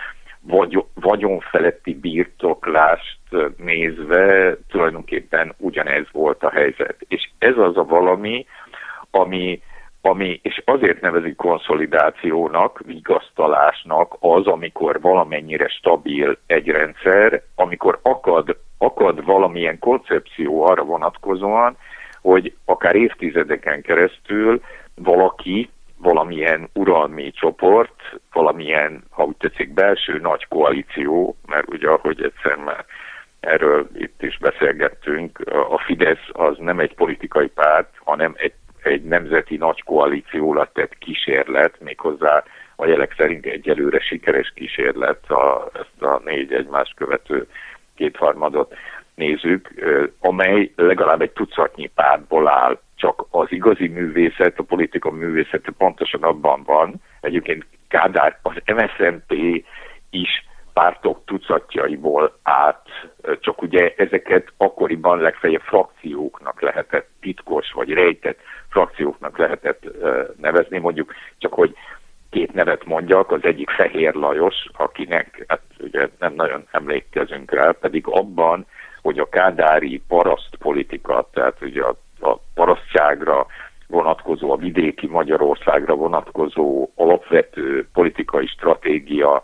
vagy, vagyon feletti birtoklást nézve tulajdonképpen ugyanez volt a helyzet. És ez az a valami, ami Ami, és azért nevezik konszolidációnak, vigasztalásnak az, amikor valamennyire stabil egy rendszer, amikor akad, akad valamilyen koncepció arra vonatkozóan, hogy akár évtizedeken keresztül valaki, valamilyen uralmi csoport, valamilyen, ha úgy tetszik, belső nagy koalíció, mert ugye, ahogy egyszer már erről itt is beszélgettünk, a Fidesz az nem egy politikai párt, hanem egy egy nemzeti nagy koalícióra tett kísérlet, méghozzá a jelek szerint egyelőre sikeres kísérlet, a, ezt a négy egymást követő kétharmadot nézzük, amely legalább egy tucatnyi pártból áll. Csak az igazi művészet, a politika művészete pontosan abban van, egyébként Kádár, az em es zé en pé is pártok tucatjaiból át, csak ugye ezeket akkoriban legfeljebb frakcióknak lehetett, titkos vagy rejtett frakcióknak lehetett nevezni, mondjuk csak, hogy két nevet mondjak, az egyik Fehér Lajos, akinek hát ugye nem nagyon emlékezünk rá, pedig abban, hogy a kádári paraszt politika, tehát ugye a, a parasztságra vonatkozó, a vidéki Magyarországra vonatkozó alapvető politikai stratégia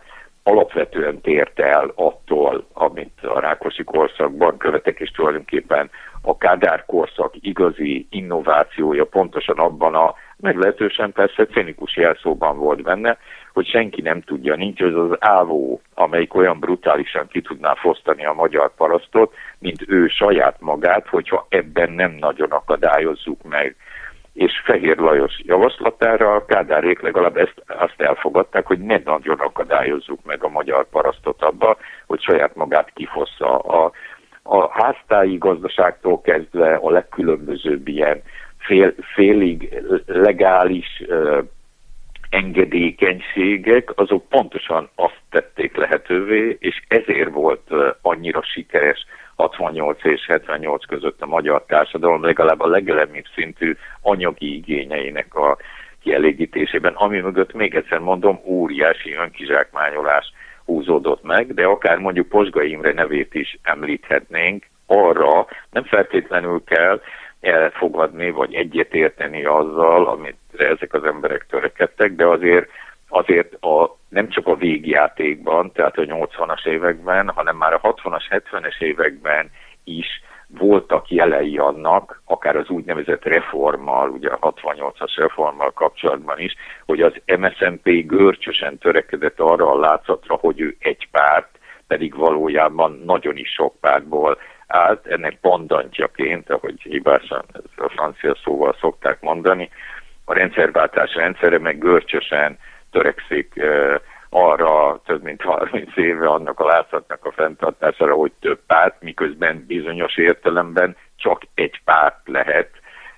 alapvetően tért el attól, amit a Rákosi korszakban követek, és tulajdonképpen a Kádár korszak igazi innovációja pontosan abban a meglehetősen persze cinikus jelszóban volt benne, hogy senki nem tudja, nincs az az ávó, amelyik olyan brutálisan ki tudná fosztani a magyar parasztot, mint ő saját magát, hogyha ebben nem nagyon akadályozzuk meg. És Fehér Lajos javaslatára a Kádárék legalább ezt, azt elfogadták, hogy ne nagyon akadályozzuk meg a magyar parasztot abba, hogy saját magát kifossza. A, a háztáji gazdaságtól kezdve a legkülönbözőbb ilyen fél, félig legális uh, engedékenységek, azok pontosan azt tették lehetővé, és ezért volt uh, annyira sikeres hatvannyolc és hetvennyolc között a magyar társadalom, legalább a legelemibb szintű anyagi igényeinek a kielégítésében, ami mögött még egyszer mondom, óriási önkizsákmányolás húzódott meg, de akár mondjuk Pozsgai Imre nevét is említhetnénk, arra nem feltétlenül kell elfogadni, vagy egyetérteni azzal, amit ezek az emberek törekedtek, de azért, azért a, nem csak a végjátékban, tehát a nyolcvanas években, hanem már a hatvanas, hetvenes években is voltak jelei annak, akár az úgynevezett reformmal, ugye a hatvannyolcas reformmal kapcsolatban is, hogy az em es zé en pé görcsösen törekedett arra a látszatra, hogy ő egy párt, pedig valójában nagyon is sok pártból állt, ennek pandantjaként, ahogy hibásan a francia szóval szokták mondani, a rendszerváltás rendszere meg görcsösen törekszik uh, arra több mint harminc éve annak a látszatnak a fenntartására, hogy több párt, miközben bizonyos értelemben csak egy párt lehet,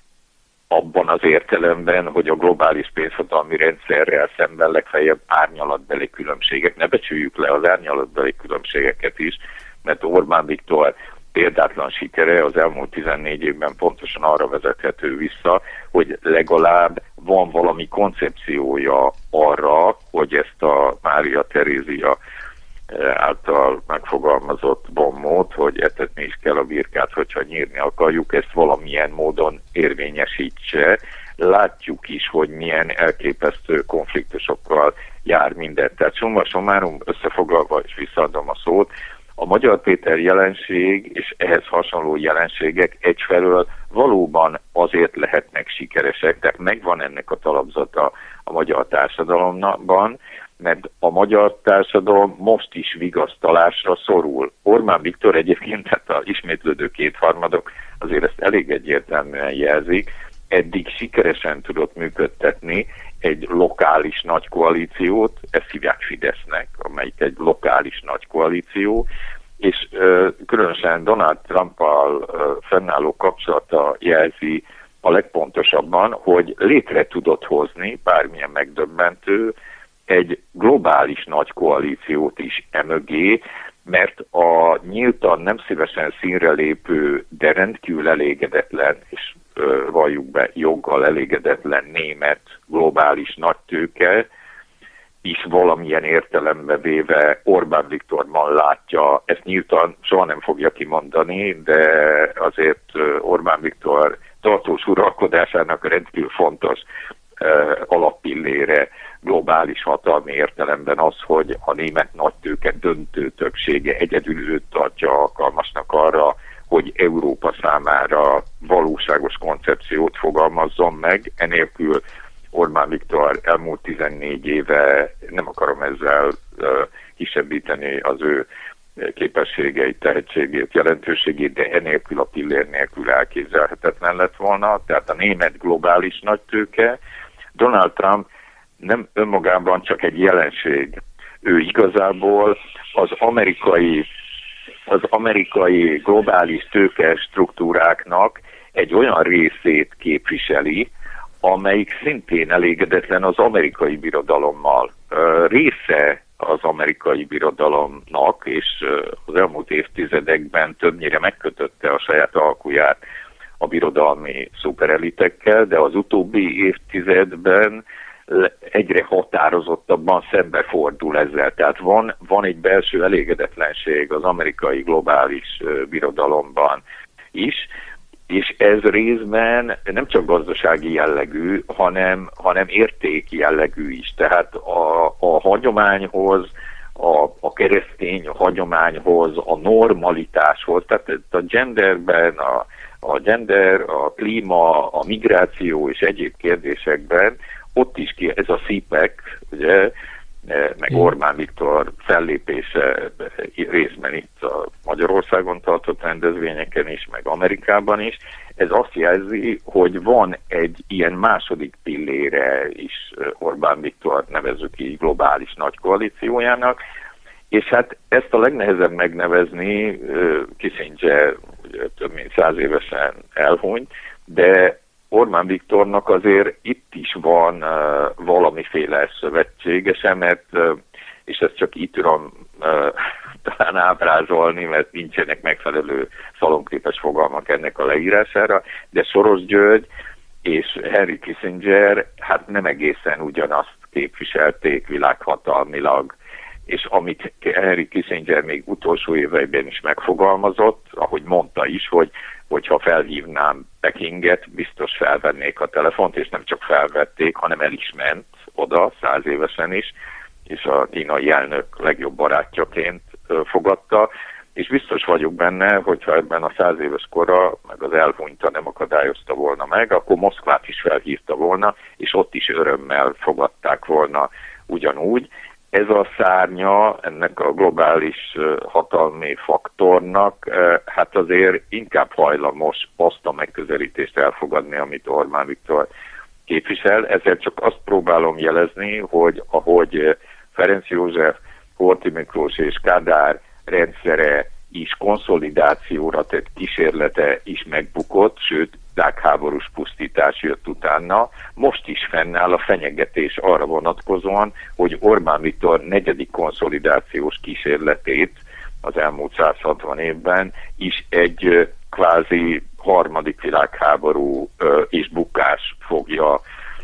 abban az értelemben, hogy a globális pénzhatalmi rendszerrel szemben legfeljebb árnyalatbeli különbségek, ne becsüljük le az árnyalatbeli különbségeket is, mert Orbán Viktor példátlan sikere az elmúlt tizennégy évben pontosan arra vezethető vissza, hogy legalább van valami koncepciója arra, hogy ezt a Mária Terézia által megfogalmazott bombót, hogy etetni is kell a birkát, hogyha nyírni akarjuk, ezt valamilyen módon érvényesítse. Látjuk is, hogy milyen elképesztő konfliktusokkal jár minden. Tehát summa summarum, összefoglalva, és visszaadom a szót, a Magyar Péter jelenség és ehhez hasonló jelenségek egyfelől valóban azért lehetnek sikeresek, tehát megvan ennek a talapzata a magyar társadalomban, mert a magyar társadalom most is vigasztalásra szorul. Orbán Viktor egyébként, tehát az ismétlődő kétharmadok azért ezt elég egyértelműen jelzik, eddig sikeresen tudott működtetni egy lokális nagy koalíciót, ezt hívják Fidesznek, amelyik egy lokális nagy koalíció, és uh, különösen Donald Trumpal uh, fennálló kapcsolata jelzi a legpontosabban, hogy létre tudott hozni, bármilyen megdöbbentő, egy globális nagy koalíciót is emögé, mert a nyíltan nem szívesen színre lépő, de rendkívül elégedetlen, és uh, valljuk be joggal elégedetlen német globális nagytőke is valamilyen értelembe véve Orbán Viktorban látja, ezt nyíltan soha nem fogja kimondani, de azért Orbán Viktor tartós uralkodásának rendkívül fontos uh, alappillére globális hatalmi értelemben az, hogy a német nagytőke döntő többsége egyedül őt tartja alkalmasnak arra, hogy Európa számára valóságos koncepciót fogalmazzon meg, enélkül Orbán Viktor elmúlt tizennégy éve, nem akarom ezzel uh, kisebbíteni az ő képességeit, tehetségét, jelentőségét, de enélkül a pillér nélkül elképzelhetetlen lett volna. Tehát a német globális nagytőke, Donald Trump nem önmagában csak egy jelenség. Ő igazából az amerikai, az amerikai globális tőke struktúráknak egy olyan részét képviseli, amelyik szintén elégedetlen az amerikai birodalommal. Része az amerikai birodalomnak, és az elmúlt évtizedekben többnyire megkötötte a saját alkuját a birodalmi szuperelitekkel, de az utóbbi évtizedben egyre határozottabban szembefordul ezzel. Tehát van, van egy belső elégedetlenség az amerikai globális birodalomban is, és ez részben nem csak gazdasági jellegű, hanem, hanem értéki jellegű is. Tehát a, a hagyományhoz, a, a keresztény hagyományhoz, a normalitáshoz, tehát a genderben, a, a gender, a klíma, a migráció és egyéb kérdésekben, ott is ki, ez a szípek, ugye, meg Orbán Viktor fellépése részben itt a Magyarországon tartott rendezvényeken is, meg Amerikában is, ez azt jelzi, hogy van egy ilyen második pillére is Orbán Viktor, nevezzük így, globális nagy koalíciójának, és hát ezt a legnehezebb megnevezni, Kissinger több mint száz évesen elhunyt, de Orbán Viktornak azért itt is van uh, valamiféle szövetségese, mert, uh, és ezt csak itt tudom uh, talán ábrázolni, mert nincsenek megfelelő szalonképes fogalmak ennek a leírására, de Soros György és Henry Kissinger hát nem egészen ugyanazt képviselték világhatalmilag, és amit Henry Kissinger még utolsó éveiben is megfogalmazott, ahogy mondta is, hogy hogyha felhívnám Pekinget, biztos felvennék a telefont, és nem csak felvették, hanem el is ment oda, száz évesen is, és a kínai elnök legjobb barátjaként fogadta, és biztos vagyok benne, hogyha ebben a száz éves kora, meg az elhunyta nem akadályozta volna meg, akkor Moszkvát is felhívta volna, és ott is örömmel fogadták volna ugyanúgy. Ez a szárnya ennek a globális hatalmi faktornak, hát azért inkább hajlamos azt a megközelítést elfogadni, amit Orbán Viktor képvisel. Ezért csak azt próbálom jelezni, hogy ahogy Ferenc József, Horthy Miklós és Kádár rendszere is konszolidációra tett kísérlete is megbukott, sőt, világháborús pusztítás jött utána. Most is fennáll a fenyegetés arra vonatkozóan, hogy Orbán Viktor negyedik konszolidációs kísérletét az elmúlt száz hatvan évben is egy kvázi harmadik világháború és bukás fogja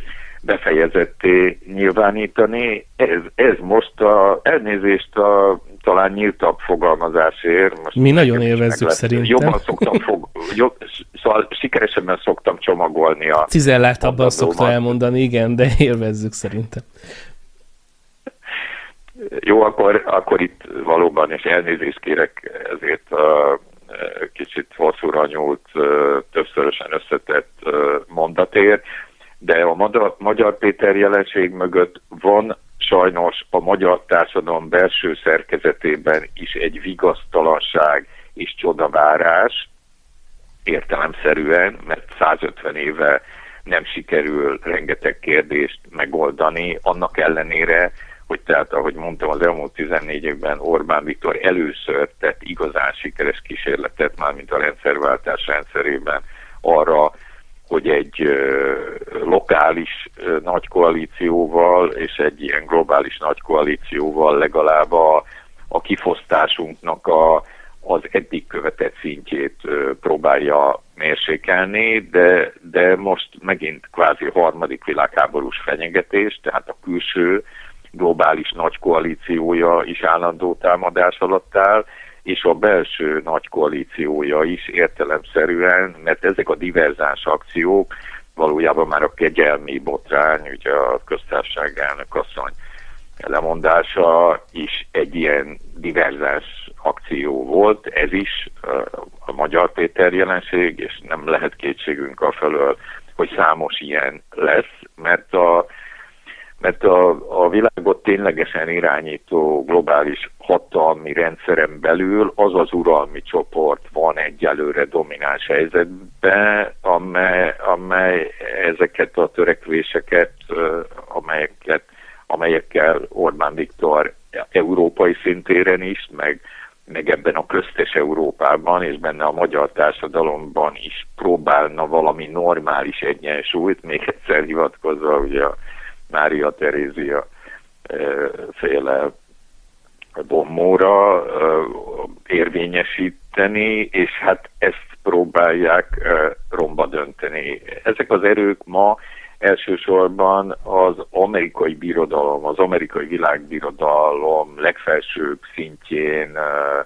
befejezetté nyilvánítani. Ez, ez most a elnézést a talán nyíltabb fogalmazásért. Most mi nagyon élvezzük szerintem. Jobban szoktam, fog, jobb, szóval sikeresebben szoktam csomagolni a... Cizelláltabban szokta elmondani, igen, de élvezzük szerintem. Jó, akkor, akkor itt valóban, és elnézést kérek ezért a kicsit hosszúra nyúlt, többszörösen összetett mondatért, de a Magyar, Magyar Péter jelenség mögött van sajnos a magyar társadalom belső szerkezetében is egy vigasztalanság és csodavárás, értelemszerűen, mert százötven éve nem sikerül rengeteg kérdést megoldani, annak ellenére, hogy tehát, ahogy mondtam, az elmúlt tizennégy évben Orbán Viktor először tett igazán sikeres kísérletet, mármint a rendszerváltás rendszerében arra, hogy egy uh, lokális uh, nagy koalícióval és egy ilyen globális nagy koalícióval legalább a, a kifosztásunknak a, az eddig követett szintjét uh, próbálja mérsékelni, de, de most megint kvázi harmadik világháborús fenyegetés, tehát a külső globális nagy koalíciója is állandó támadás alatt áll, és a belső nagy koalíciója is értelemszerűen, mert ezek a diverzáns akciók valójában már a kegyelmi botrány, ugye a köztársaság elnök asszony lemondása is egy ilyen diverzáns akció volt, ez is a Magyar Péter jelenség, és nem lehet kétségünk afelől, hogy számos ilyen lesz, mert a mert a, a világot ténylegesen irányító globális hatalmi rendszeren belül az az uralmi csoport van egyelőre domináns helyzetben, amely, amely ezeket a törekvéseket, amelyeket, amelyekkel Orbán Viktor európai szintéren is, meg, meg ebben a köztes Európában és benne a magyar társadalomban is próbálna valami normális egyensúlyt, még egyszer hivatkozva ugye a Mária Terézia féle bombóra érvényesíteni, és hát ezt próbálják romba dönteni. Ezek az erők ma elsősorban az amerikai birodalom, az amerikai világbirodalom legfelsőbb szintjén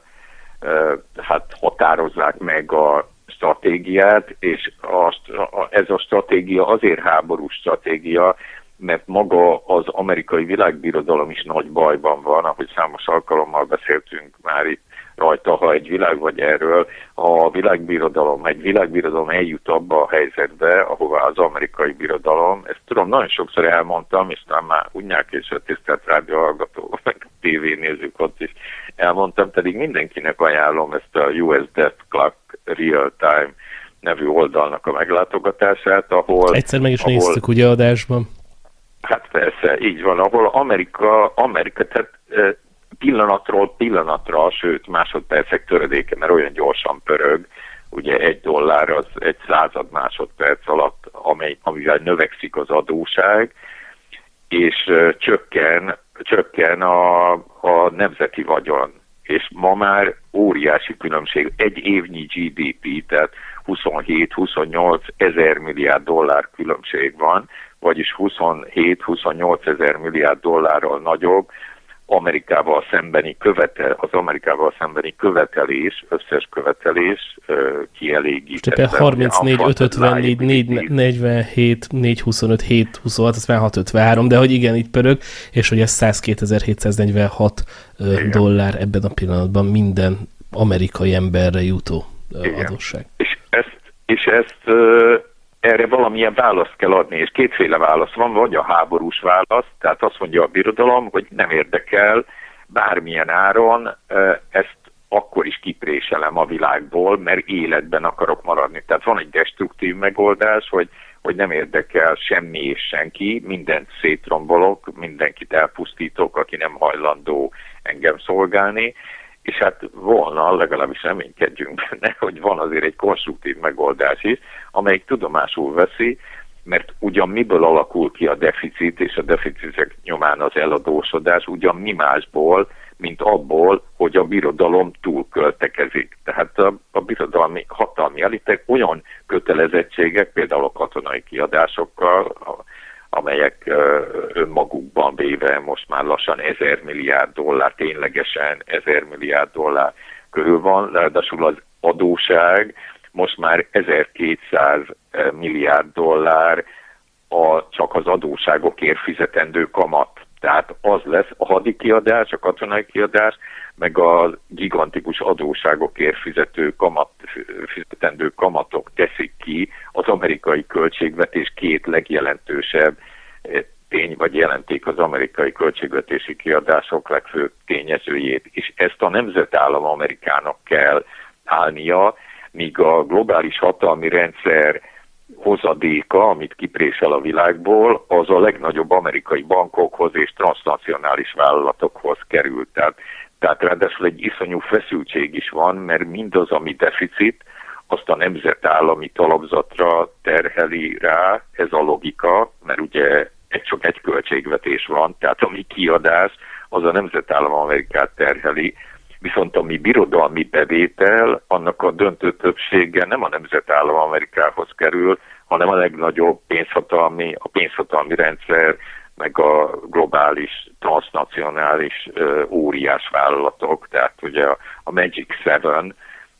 hát határozzák meg a stratégiát, és a, ez a stratégia azért háborús stratégia, mert maga az amerikai világbirodalom is nagy bajban van, ahogy számos alkalommal beszéltünk már itt rajta, ha egy világ vagy erről, ha a világbirodalom, egy világbirodalom eljut abba a helyzetbe, ahová az amerikai birodalom, ezt tudom, nagyon sokszor elmondtam, és talán már unják és a tisztelt rádióhallgató, meg tévénézők ott is elmondtam, pedig mindenkinek ajánlom ezt a U S Death Clock Real Time nevű oldalnak a meglátogatását, ahol... Egyszer meg is ahol, néztük ugye adásban. Hát persze, így van, ahol Amerika, Amerika, tehát pillanatról pillanatra, sőt másodpercek töredéke, mert olyan gyorsan pörög, ugye egy dollár az egy század másodperc alatt, amely, amivel növekszik az adóság, és uh, csökken, csökken a, a nemzeti vagyon. És ma már óriási különbség, egy évnyi G D P, tehát huszonhét-huszonnyolc ezer milliárd dollár különbség van, vagyis huszonhét-huszonnyolc ezer milliárd dollárral nagyobb Amerikával szembeni követel, az Amerikával szembeni követelés, összes követelés uh, kielégített. harmincnégy ötvennégy négy negyvenhét négy huszonöt hét huszonhat ötvenhat ötvenhárom, de hogy igen, itt pörög, és hogy ez százkétezer-hétszáznegyvenhat dollár ebben a pillanatban minden amerikai emberre jutó uh, adósság. És ezt, és ezt uh, erre valamilyen választ kell adni, és kétféle válasz van, vagy a háborús válasz, tehát azt mondja a birodalom, hogy nem érdekel bármilyen áron, ezt akkor is kipréselem a világból, mert életben akarok maradni. Tehát van egy destruktív megoldás, hogy, hogy nem érdekel semmi és senki, mindent szétrombolok, mindenkit elpusztítok, aki nem hajlandó engem szolgálni, és hát volna, legalábbis reménykedjünk benne, hogy van azért egy konstruktív megoldás is, amelyik tudomásul veszi, mert ugyan miből alakul ki a deficit, és a deficitek nyomán az eladósodás, ugyan mi másból, mint abból, hogy a birodalom túlköltekezik. Tehát a, a birodalmi hatalmi elitek olyan kötelezettségek, például a katonai kiadásokkal, a, amelyek önmagukban véve most már lassan ezer milliárd dollár, ténylegesen ezer milliárd dollár körül van, ráadásul az adóság most már ezerkétszáz milliárd dollár a, csak az adóságokért fizetendő kamat. Tehát az lesz a hadi kiadás, a katonai kiadás, meg a gigantikus adóságokért fizető kamat, fizetendő kamatok teszik ki az amerikai költségvetés két legjelentősebb tény, vagy jelenték az amerikai költségvetési kiadások legfőbb tényezőjét. És ezt a nemzetállam Amerikának kell állnia, míg a globális hatalmi rendszer hozadéka, amit kiprésel a világból, az a legnagyobb amerikai bankokhoz és transznacionális vállalatokhoz került. Tehát, tehát ráadásul egy iszonyú feszültség is van, mert mindaz, ami deficit, azt a nemzetállami talapzatra terheli rá, ez a logika, mert ugye egy, csak egy költségvetés van, tehát ami kiadás, az a nemzetállam Amerikát terheli, viszont ami birodalmi bevétel, annak a döntő többsége nem a nemzetállam Amerikához kerül, hanem a legnagyobb pénzhatalmi, a pénzhatalmi rendszer, meg a globális, transznacionális uh, óriás vállalatok, tehát ugye a, a Magic Seven,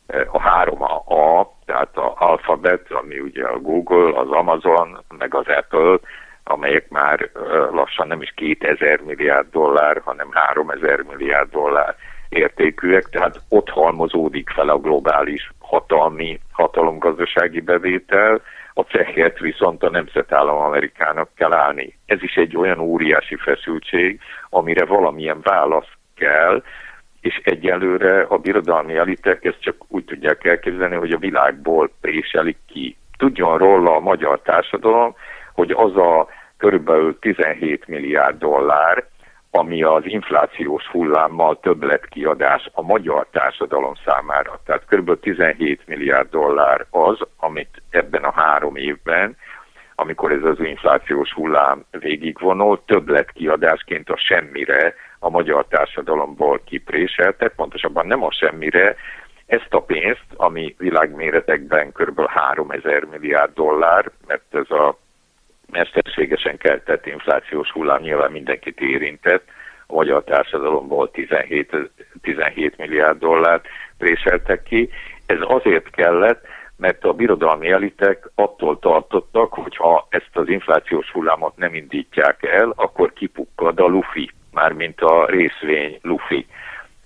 a három A, tehát az Alphabet, ami ugye a Google, az Amazon, meg az Apple, amelyek már uh, lassan nem is kétezer milliárd dollár, hanem háromezer milliárd dollár értékűek, tehát ott halmozódik fel a globális hatalmi, hatalomgazdasági bevétel, a cehet viszont a nemzetállam Amerikának kell állni. Ez is egy olyan óriási feszültség, amire valamilyen válasz kell, és egyelőre a birodalmi elitek ezt csak úgy tudják elképzelni, hogy a világból préselik ki. Tudjon róla a magyar társadalom, hogy az a körülbelül tizenhét milliárd dollár, ami az inflációs hullámmal többletkiadás a magyar társadalom számára. Tehát kb. tizenhét milliárd dollár az, amit ebben a három évben, amikor ez az inflációs hullám végigvonul, többletkiadásként a semmire a magyar társadalomból kipréseltek, pontosabban nem a semmire, ezt a pénzt, ami világméretekben kb. háromezer milliárd dollár, mert ez a mesterségesen keltett inflációs hullám nyilván mindenkit érintett, a magyar társadalomból tizenhét, tizenhét milliárd dollárt préseltek ki. Ez azért kellett, mert a birodalmi elitek attól tartottak, hogy ha ezt az inflációs hullámot nem indítják el, akkor kipukkad a lufi, mármint a részvény lufi.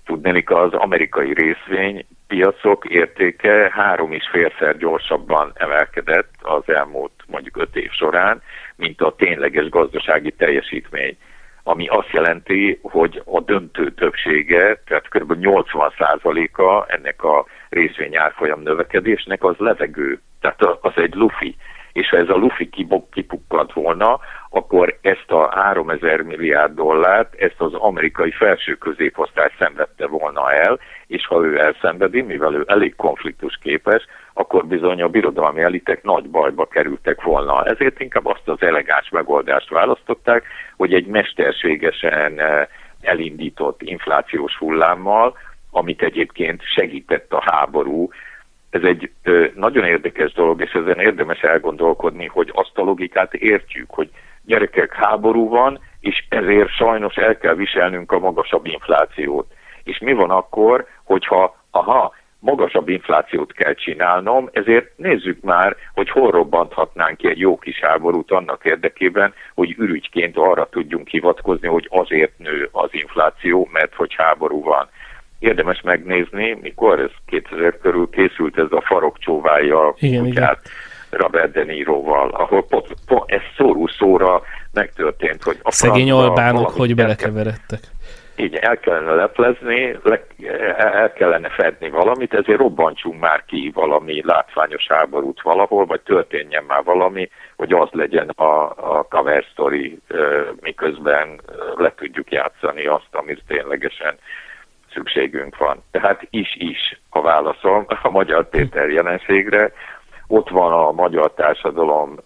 Tudnélik, az amerikai részvénypiacok értéke három és félszer gyorsabban emelkedett az elmúlt mondjuk öt év során, mint a tényleges gazdasági teljesítmény. Ami azt jelenti, hogy a döntő többsége, tehát kb. nyolcvan százaléka ennek a részvény árfolyam növekedésnek az levegő, tehát az egy lufi. És ha ez a lufi kipukkant volna, akkor ezt a háromezer milliárd dollárt, ezt az amerikai felső középosztály szenvedte volna el, és ha ő elszenvedi, mivel ő elég konfliktusképes, akkor bizony a birodalmi elitek nagy bajba kerültek volna. Ezért inkább azt az elegáns megoldást választották, hogy egy mesterségesen elindított inflációs hullámmal, amit egyébként segített a háború. Ez egy ö, nagyon érdekes dolog, és ezen érdemes elgondolkodni, hogy azt a logikát értjük, hogy gyerekek, háború van, és ezért sajnos el kell viselnünk a magasabb inflációt. És mi van akkor, hogyha aha, magasabb inflációt kell csinálnom, ezért nézzük már, hogy hol robbanthatnánk ki egy jó kis háborút annak érdekében, hogy ürügyként arra tudjunk hivatkozni, hogy azért nő az infláció, mert hogy háború van. Érdemes megnézni, mikor ez kétezer körül készült ez a Farokcsóvája kutyát Robert De Niroval, ahol pont, pont ez szóró szóra megtörtént, hogy a szegény albánok, hogy belekeveredtek. Így el kellene leplezni, le, el kellene fedni valamit, ezért robbantsunk már ki valami látványos háborút valahol, vagy történjen már valami, hogy az legyen a, a cover story, miközben le tudjuk játszani azt, amit ténylegesen szükségünk van. Tehát is-is a válaszom a Magyar Péter jelenségre. Ott van a magyar társadalom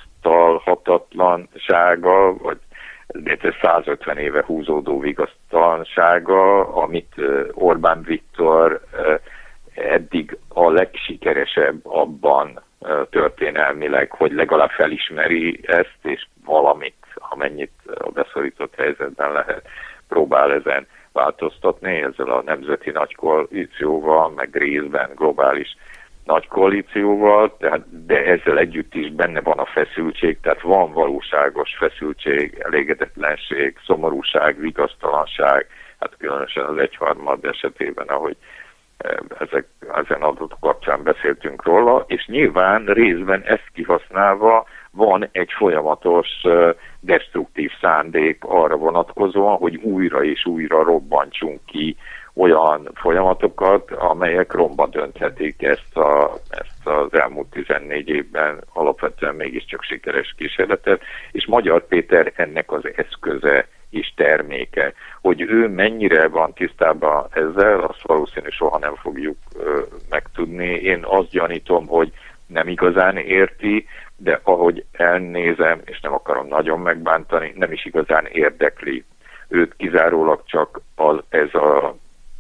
vigasztalhatatlansága, vagy százötven éve húzódó vigasztalansága, amit Orbán Viktor eddig a legsikeresebb abban történelmileg, hogy legalább felismeri ezt, és valamit, amennyit a beszorított helyzetben lehet, próbál ezen változtatni, ezzel a nemzeti nagykoalícióval, meg részben globális nagykoalícióval, tehát, de ezzel együtt is benne van a feszültség, tehát van valóságos feszültség, elégedetlenség, szomorúság, vigasztalanság, hát különösen az egyharmad esetében, ahogy ezek, ezen adott kapcsán beszéltünk róla, és nyilván részben ezt kihasználva van egy folyamatos destruktív szándék arra vonatkozóan, hogy újra és újra robbantsunk ki olyan folyamatokat, amelyek romba dönthetik ezt, a, ezt az elmúlt tizennégy évben alapvetően mégiscsak sikeres kísérletet, és Magyar Péter ennek az eszköze és terméke. Hogy ő mennyire van tisztában ezzel, azt valószínűleg soha nem fogjuk ö, megtudni. Én azt gyanítom, hogy nem igazán érti, de ahogy elnézem, és nem akarom nagyon megbántani, nem is igazán érdekli. Őt kizárólag csak az, ez a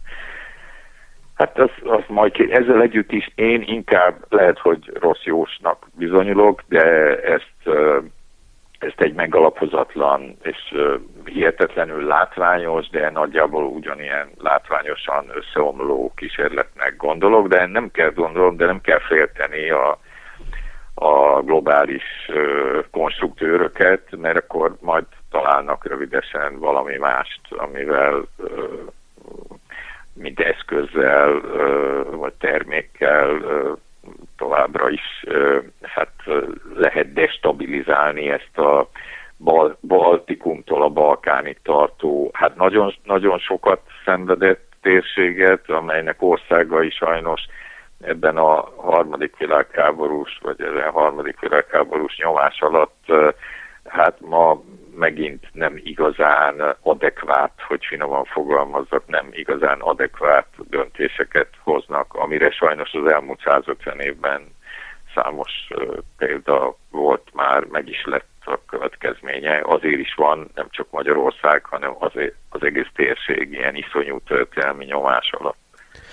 Hát az, az majd ezzel együtt is én inkább lehet, hogy rossz jósnak bizonyulok, de ezt, ezt egy megalapozatlan és hihetetlenül látványos, de nagyjából ugyanilyen látványosan összeomló kísérletnek gondolok, de nem kell gondolom, de nem kell félteni a, a globális konstruktőröket, mert akkor majd találnak rövidesen valami mást, amivel mint eszközzel, vagy termékkel továbbra is hát lehet destabilizálni ezt a Bal- Baltikumtól a Balkánig tartó, hát nagyon, nagyon sokat szenvedett térséget, amelynek országai sajnos ebben a harmadik világháborús, vagy ezen a harmadik világháborús nyomás alatt hát ma megint nem igazán adekvát, hogy finoman fogalmazzak, nem igazán adekvát döntéseket hoznak, amire sajnos az elmúlt százötven évben számos uh, példa volt már, meg is lett a következménye. Azért is van nem csak Magyarország, hanem azért az egész térség ilyen iszonyú történelmi nyomás alatt.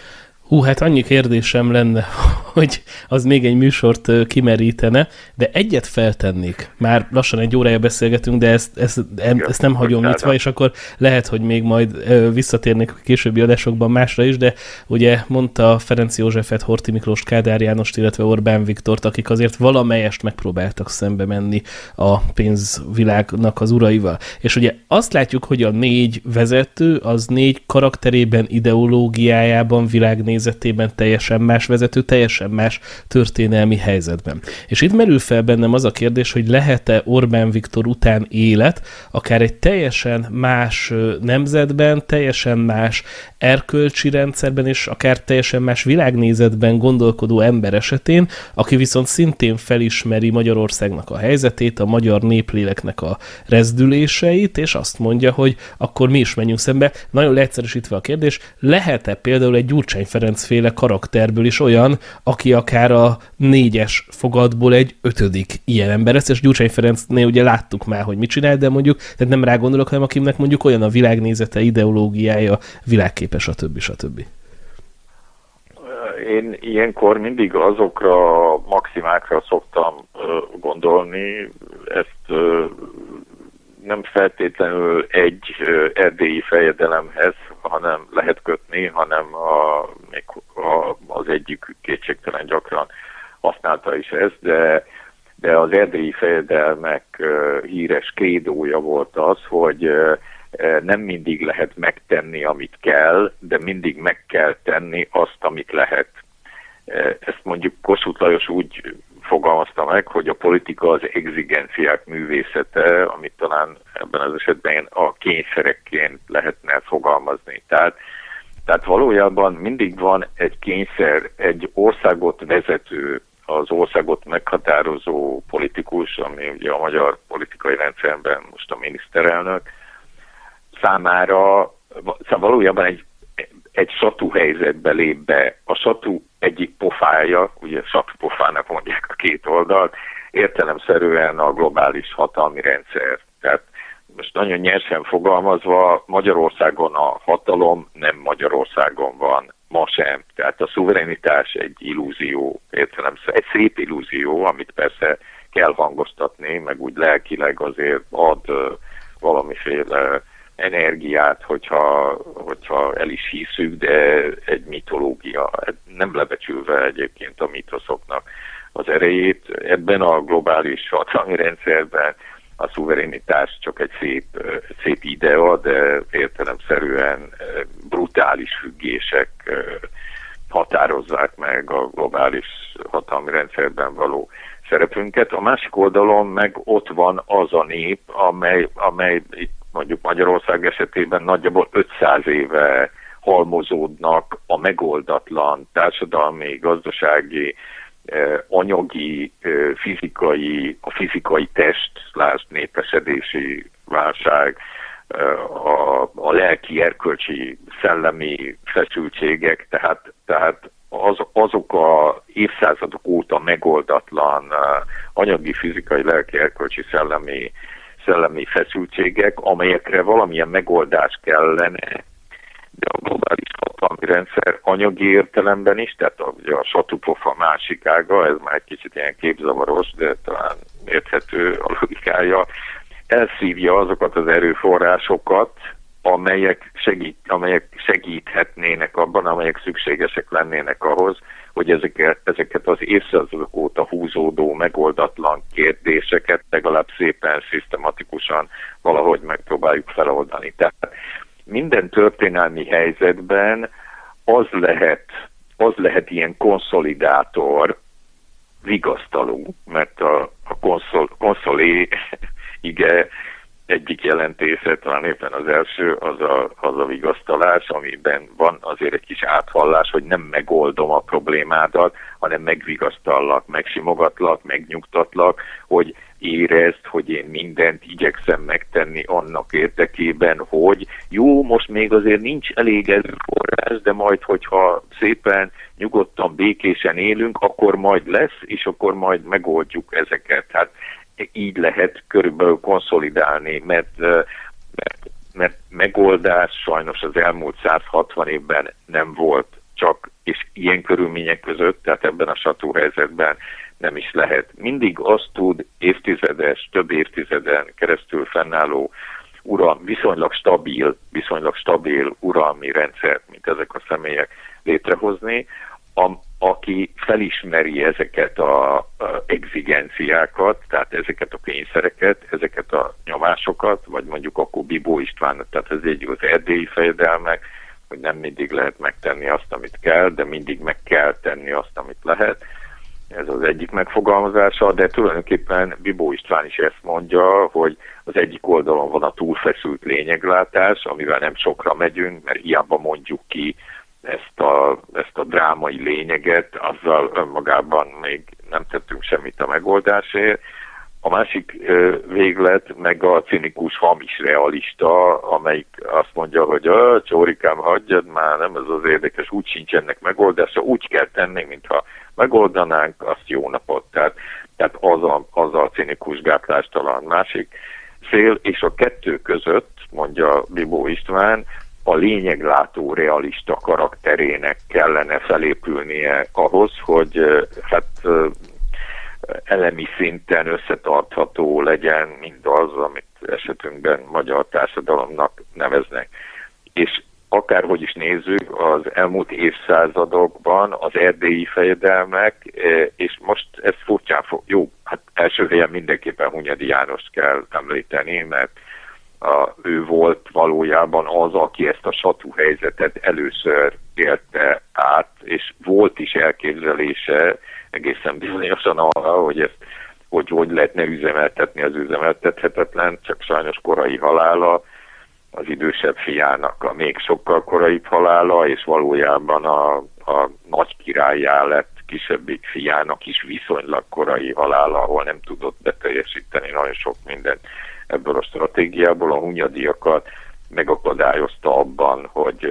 Hú, hát annyi kérdésem lenne, hogy az még egy műsort kimerítene, de egyet feltennék. Már lassan egy órája beszélgetünk, de ezt, ezt, ezt nem hagyom nyitva, és akkor lehet, hogy még majd visszatérnék későbbi adásokban másra is, de ugye mondta Ferenc Józsefet, Horthy Miklóst, Kádár Jánost, illetve Orbán Viktort, akik azért valamelyest megpróbáltak szembe menni a pénzvilágnak az uraival. És ugye azt látjuk, hogy a négy vezető, az négy karakterében, ideológiájában, világnézetében teljesen más vezető, teljesen más történelmi helyzetben. És itt merül fel bennem az a kérdés, hogy lehet-e Orbán Viktor után élet, akár egy teljesen más nemzetben, teljesen más erkölcsi rendszerben, és akár teljesen más világnézetben gondolkodó ember esetén, aki viszont szintén felismeri Magyarországnak a helyzetét, a magyar népléleknek a rezdüléseit, és azt mondja, hogy akkor mi is menjünk szembe. Nagyon leegyszerűsítve a kérdés, lehet-e például egy Gyurcsány Ferenc féle karakterből is olyan, aki akár a négyes fogadból egy ötödik ilyen ember lesz, és Gyurcsány Ferencnél ugye láttuk már, hogy mit csinál, de mondjuk, tehát nem rá gondolok, hanem akinek mondjuk olyan a világnézete, ideológiája, világképe, stb. stb. Én ilyenkor mindig azokra a maximákra szoktam gondolni, ezt nem feltétlenül egy erdélyi fejedelemhez, hanem lehet kötni, hanem a, még a, az egyik kétségtelen gyakran használta is ezt, de, de az erdélyi fejedelmek híres krédója volt az, hogy nem mindig lehet megtenni, amit kell, de mindig meg kell tenni azt, amit lehet. Ezt mondjuk Kossuth Lajos úgy fogalmazta meg, hogy a politika az exigenciák művészete, amit talán ebben az esetben a kényszerekként lehetne fogalmazni. Tehát, tehát valójában mindig van egy kényszer, egy országot vezető, az országot meghatározó politikus, ami ugye a magyar politikai rendszerben most a miniszterelnök, számára szóval valójában egy, egy satú helyzetbe lép be. A satú egyik pofája, ugye satú pofának mondják a két oldalt, értelemszerűen a globális hatalmi rendszer. Tehát most nagyon nyersen fogalmazva, Magyarországon a hatalom nem Magyarországon van, ma sem. Tehát a szuverenitás egy illúzió, értelemszerűen egy szép illúzió, amit persze kell hangoztatni, meg úgy lelkileg azért ad valamiféle energiát, hogyha, hogyha el is hiszük, de egy mitológia, nem lebecsülve egyébként a mitoszoknak az erejét. Ebben a globális hatalmi rendszerben a szuverenitás csak egy szép, szép idea, de értelemszerűen brutális függések határozzák meg a globális hatalmi rendszerben való szerepünket. A másik oldalon meg ott van az a nép, amely, amely itt mondjuk Magyarország esetében nagyjából ötszáz éve halmozódnak a megoldatlan társadalmi, gazdasági, anyagi, fizikai, a fizikai test, lásd népesedési válság, a, a lelki, erkölcsi, szellemi feszültségek, tehát, tehát az, azok a évszázadok óta megoldatlan anyagi, fizikai, lelki, erkölcsi, szellemi szellemi feszültségek, amelyekre valamilyen megoldás kellene, de a globális hatalmi rendszer anyagi értelemben is, tehát a, a satupofa másik ága, ez már egy kicsit ilyen képzavaros, de talán érthető a logikája, elszívja azokat az erőforrásokat, amelyek, segít, amelyek segíthetnének abban, amelyek szükségesek lennének ahhoz, hogy ezeket, ezeket az évszázadok óta húzódó megoldatlan kérdéseket legalább szépen, szisztematikusan valahogy megpróbáljuk feloldani. Tehát minden történelmi helyzetben az lehet, az lehet ilyen konszolidátor, vigasztaló, mert a, a konszol, konszolé ige egyik jelentése, talán éppen az első, az a, az a vigasztalás, amiben van azért egy kis áthallás, hogy nem megoldom a problémádat, hanem megvigasztallak, megsimogatlak, megnyugtatlak, hogy érezd, hogy én mindent igyekszem megtenni annak érdekében, hogy jó, most még azért nincs elég erőforrás, de majd, hogyha szépen, nyugodtan, békésen élünk, akkor majd lesz, és akkor majd megoldjuk ezeket. Hát így lehet körülbelül konszolidálni, mert, mert, mert megoldás sajnos az elmúlt száz hatvan évben nem volt. csak, és ilyen körülmények között, tehát ebben a satóhelyzetben nem is lehet. Mindig azt tud évtizedes, több évtizeden keresztül fennálló uram, viszonylag stabil, viszonylag stabil uralmi rendszert, mint ezek a személyek létrehozni, a, aki felismeri ezeket a, a exigenciákat, tehát ezeket a kényszereket, ezeket a nyomásokat, vagy mondjuk akkor Bibó István, tehát ez egy az erdélyi fejedelmek, hogy nem mindig lehet megtenni azt, amit kell, de mindig meg kell tenni azt, amit lehet. Ez az egyik megfogalmazása, de tulajdonképpen Bibó István is ezt mondja, hogy az egyik oldalon van a túlfeszült lényeglátás, amivel nem sokra megyünk, mert hiába mondjuk ki ezt a, ezt a drámai lényeget, azzal önmagában még nem tettünk semmit a megoldásért. A másik véglet meg a cinikus hamis realista, amelyik azt mondja, hogy Csórikám, hagyjad már, nem ez az érdekes, úgy sincs ennek megoldása, úgy kell tenni, mintha megoldanánk, azt jó napot. Tehát, tehát az, a, az a cinikus gátlástalan másik szél, és a kettő között, mondja Bibó István, a lényeglátó realista karakterének kellene felépülnie ahhoz, hogy hát elemi szinten összetartható legyen mindaz, amit esetünkben magyar társadalomnak neveznek. És akárhogy is nézzük, az elmúlt évszázadokban az erdélyi fejedelmek, és most ez furcsán fog, jó, hát első helyen mindenképpen Hunyadi Jánost kell említeni, mert a, ő volt valójában az, aki ezt a satú helyzetet először élte át, és volt is elképzelése egészen bizonyosan arra, hogy ezt hogy, hogy lehetne üzemeltetni az üzemeltethetetlen, csak sajnos korai halála, az idősebb fiának a még sokkal koraibb halála, és valójában a, a nagy királlyá lett kisebbik fiának is viszonylag korai halála, ahol nem tudott beteljesíteni nagyon sok mindent ebből a stratégiából. A hunyadiakat megakadályozta abban, hogy,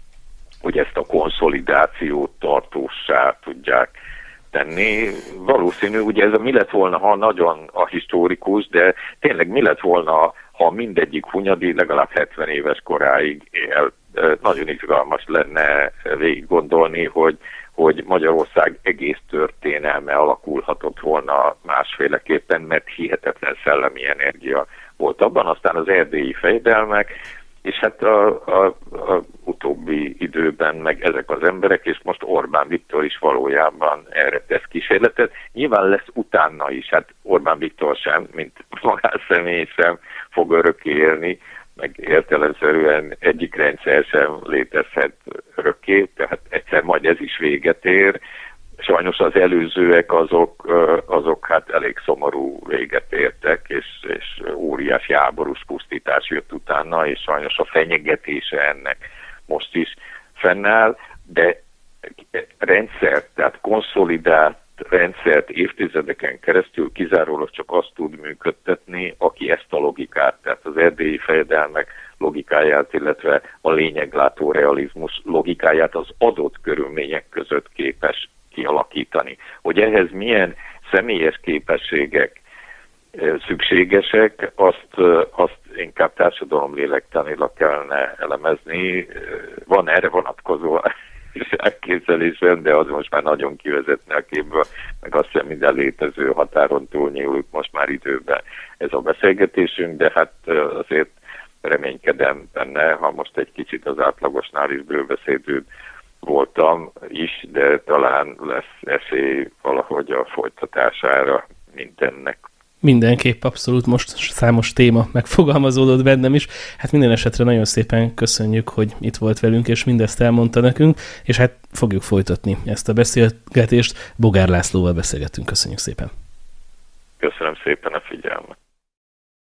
hogy ezt a konszolidációt tartóssá tudják tenni. Valószínű, ugye ez a mi lett volna, ha nagyon a historikus, de tényleg mi lett volna, ha mindegyik Hunyadi legalább hetven éves koráig él. Nagyon izgalmas lenne végig gondolni, hogy, hogy Magyarország egész történelme alakulhatott volna másféleképpen, mert hihetetlen szellemi energia volt abban, aztán az erdélyi fejedelmek, és hát a, a, a utóbbi időben meg ezek az emberek, és most Orbán Viktor is valójában erre tesz kísérletet. Nyilván lesz utána is, hát Orbán Viktor sem, mint magánszemély sem fog örökké élni, meg értelemszerűen egyik rendszer sem létezhet örökké, tehát egyszer majd ez is véget ér. Sajnos az előzőek azok, azok hát elég szomorú véget értek, és, és óriási háborús pusztítás jött utána, és sajnos a fenyegetése ennek most is fennáll, de rendszert, tehát konszolidált rendszert évtizedeken keresztül kizárólag csak azt tud működtetni, aki ezt a logikát, tehát az erdélyi fejedelmek logikáját, illetve a lényeglátó realizmus logikáját az adott körülmények között képes kialakítani. Hogy ehhez milyen személyes képességek szükségesek, azt, azt inkább társadalomlélektanilag kellene elemezni. Van erre vonatkozó elképzelésben, de az most már nagyon kivezetne a képből, meg azt hiszem minden létező határon túlnyúlik most már időben ez a beszélgetésünk, de hát azért reménykedem benne, ha most egy kicsit az átlagosnál is bőbeszédűbb voltam is, de talán lesz esély valahogy a folytatására mindennek. Mindenképp abszolút, most számos téma megfogalmazódott bennem is. Hát minden esetre nagyon szépen köszönjük, hogy itt volt velünk, és mindezt elmondta nekünk, és hát fogjuk folytatni ezt a beszélgetést. Bogár Lászlóval beszélgettünk. Köszönjük szépen. Köszönöm szépen a figyelmet.